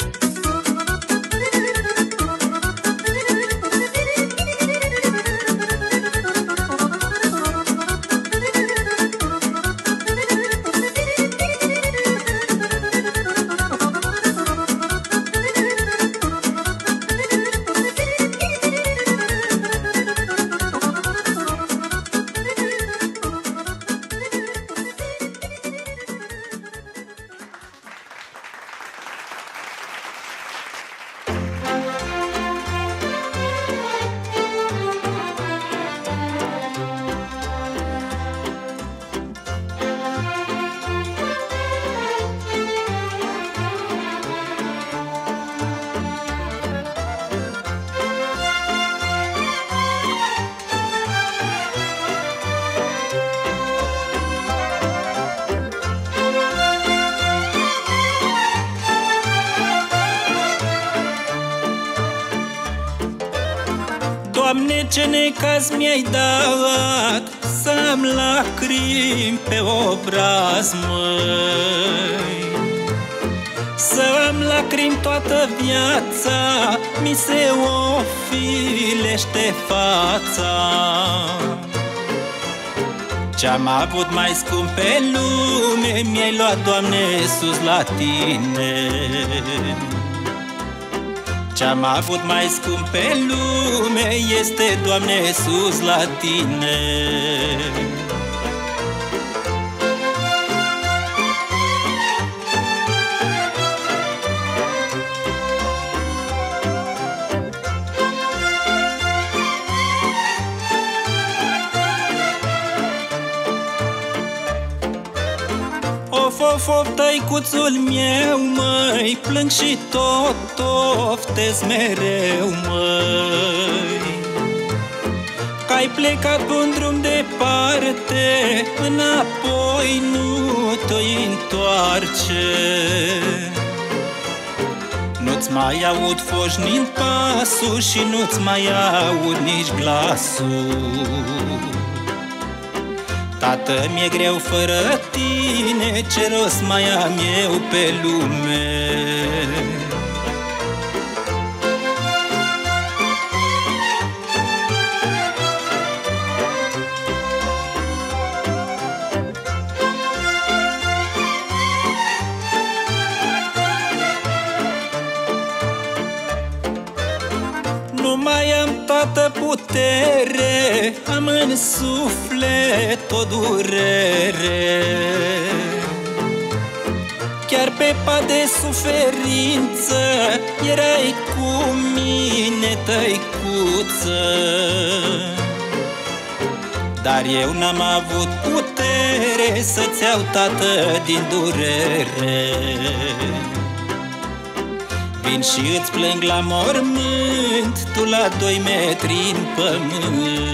Doamne, ce necaz mi-ai dat să am lacrimi pe obraz, măi. Să am lacrimi toată viața, mi se ofilește fața. Ce-am avut mai scump pe lume mi-ai luat, Doamne, sus la Tine. Ce-am avut mai scump pe lume este, Doamne, sus la Tine. Of, of, of, tăicuțul meu, măi, plâng și tot oftez mereu, măi. Că-ai plecat pe un drum departe, înapoi nu te-i întoarce. Nu-ți mai aud foșnind pasul și nu-ți mai aud nici glasul. Tată, mi-e greu fără tine, ce rost mai am eu pe lume? Nu mai am toată putere, am în suflet o durere. Chiar pe pat de suferință erai cu mine, tăicuță. Dar eu n-am avut putere să-ți iau, tată, din durere. Vin și îți plâng la mormânt, tu la doi metri în pământ.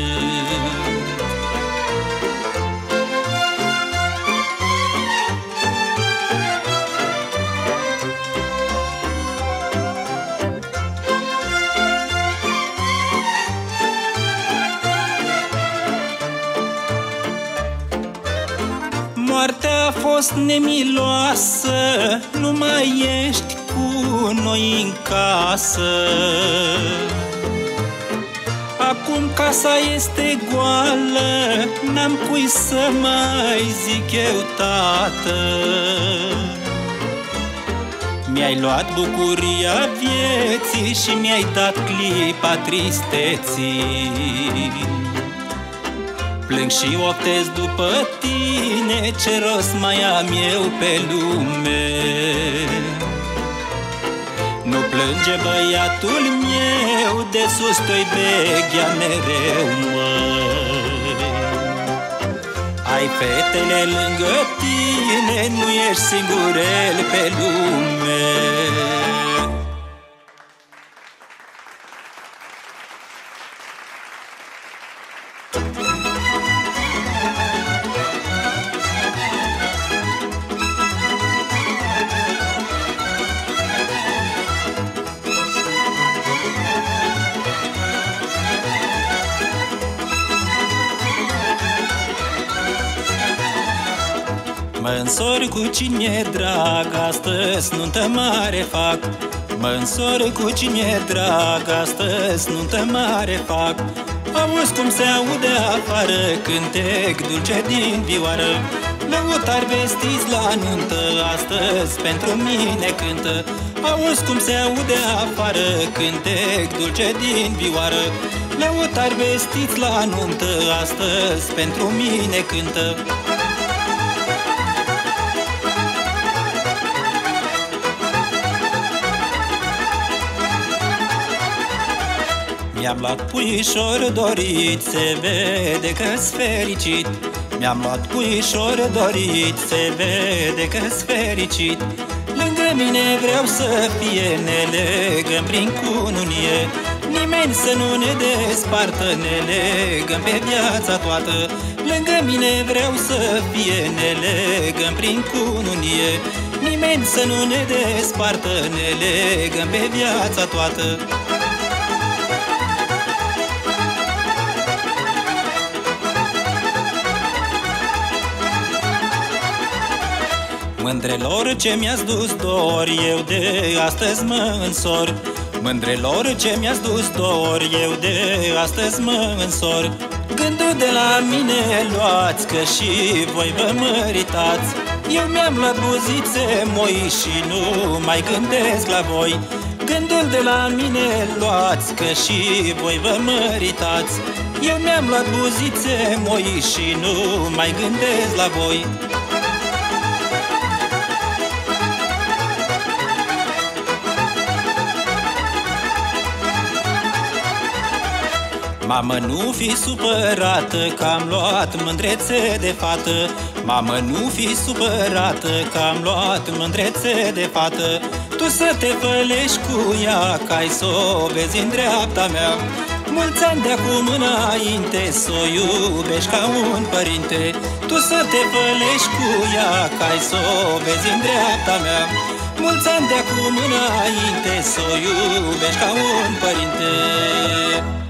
Moartea a fost nemiloasă, nu mai ești cu noi în casă. Acum casa este goală, n-am cui să mai zic eu, tată. Mi-ai luat bucuria vieții și mi-ai dat clipa tristeții. Plâng și optez după tine, ce rost mai am eu pe lume? Nu plânge băiatul meu, de sus te-i veghea mereu, măi. Ai fetele lângă tine, nu ești singurel pe lume. însor cu cine e drag, astăzi nuntă mare fac. Mă însor cu cine e drag, astăzi nuntă mare fac. Auzi cum se aude afară cântec dulce din vioară. Lăutari vestiți la nuntă, astăzi pentru mine cântă. Auzi cum se aude afară cântec dulce din vioară. Lăutari vestiți la nuntă, astăzi pentru mine cântă. Mi-am luat puișor dorit, se vede că-s fericit. Mi-am luat puișor dorit, se vede că-s fericit. Lângă mine vreau să fie, ne legăm prin cununie. Nimeni să nu ne despartă, ne legăm pe viața toată. Lângă mine vreau să fie, ne legăm prin cununie. Nimeni să nu ne despartă, ne legăm pe viața toată. Mândrelor ce mi-ați dus dor, eu de astăzi mă însor. Mândrelor ce mi-ați dus dor, eu de astăzi mă însor. Gândul de la mine luați, că și voi vă măritați. Eu mi-am luat buzițe moi și nu mai gândesc la voi. Gândul de la mine luați, că și voi vă măritați. Eu mi-am luat buzițe moi și nu mai gândesc la voi. Mamă, nu fi supărată că am luat mândrețe de fată. Mamă, nu fi supărată că am luat mândrețe de fată. Tu să te fălești cu ea, că ai s-o vezi în dreapta mea. Mulți ani de-acum înainte s-o iubești ca un părinte. Tu să te fălești cu ea, că ai s-o vezi în dreapta mea. Mulți ani de-acum înainte s-o iubești ca un părinte.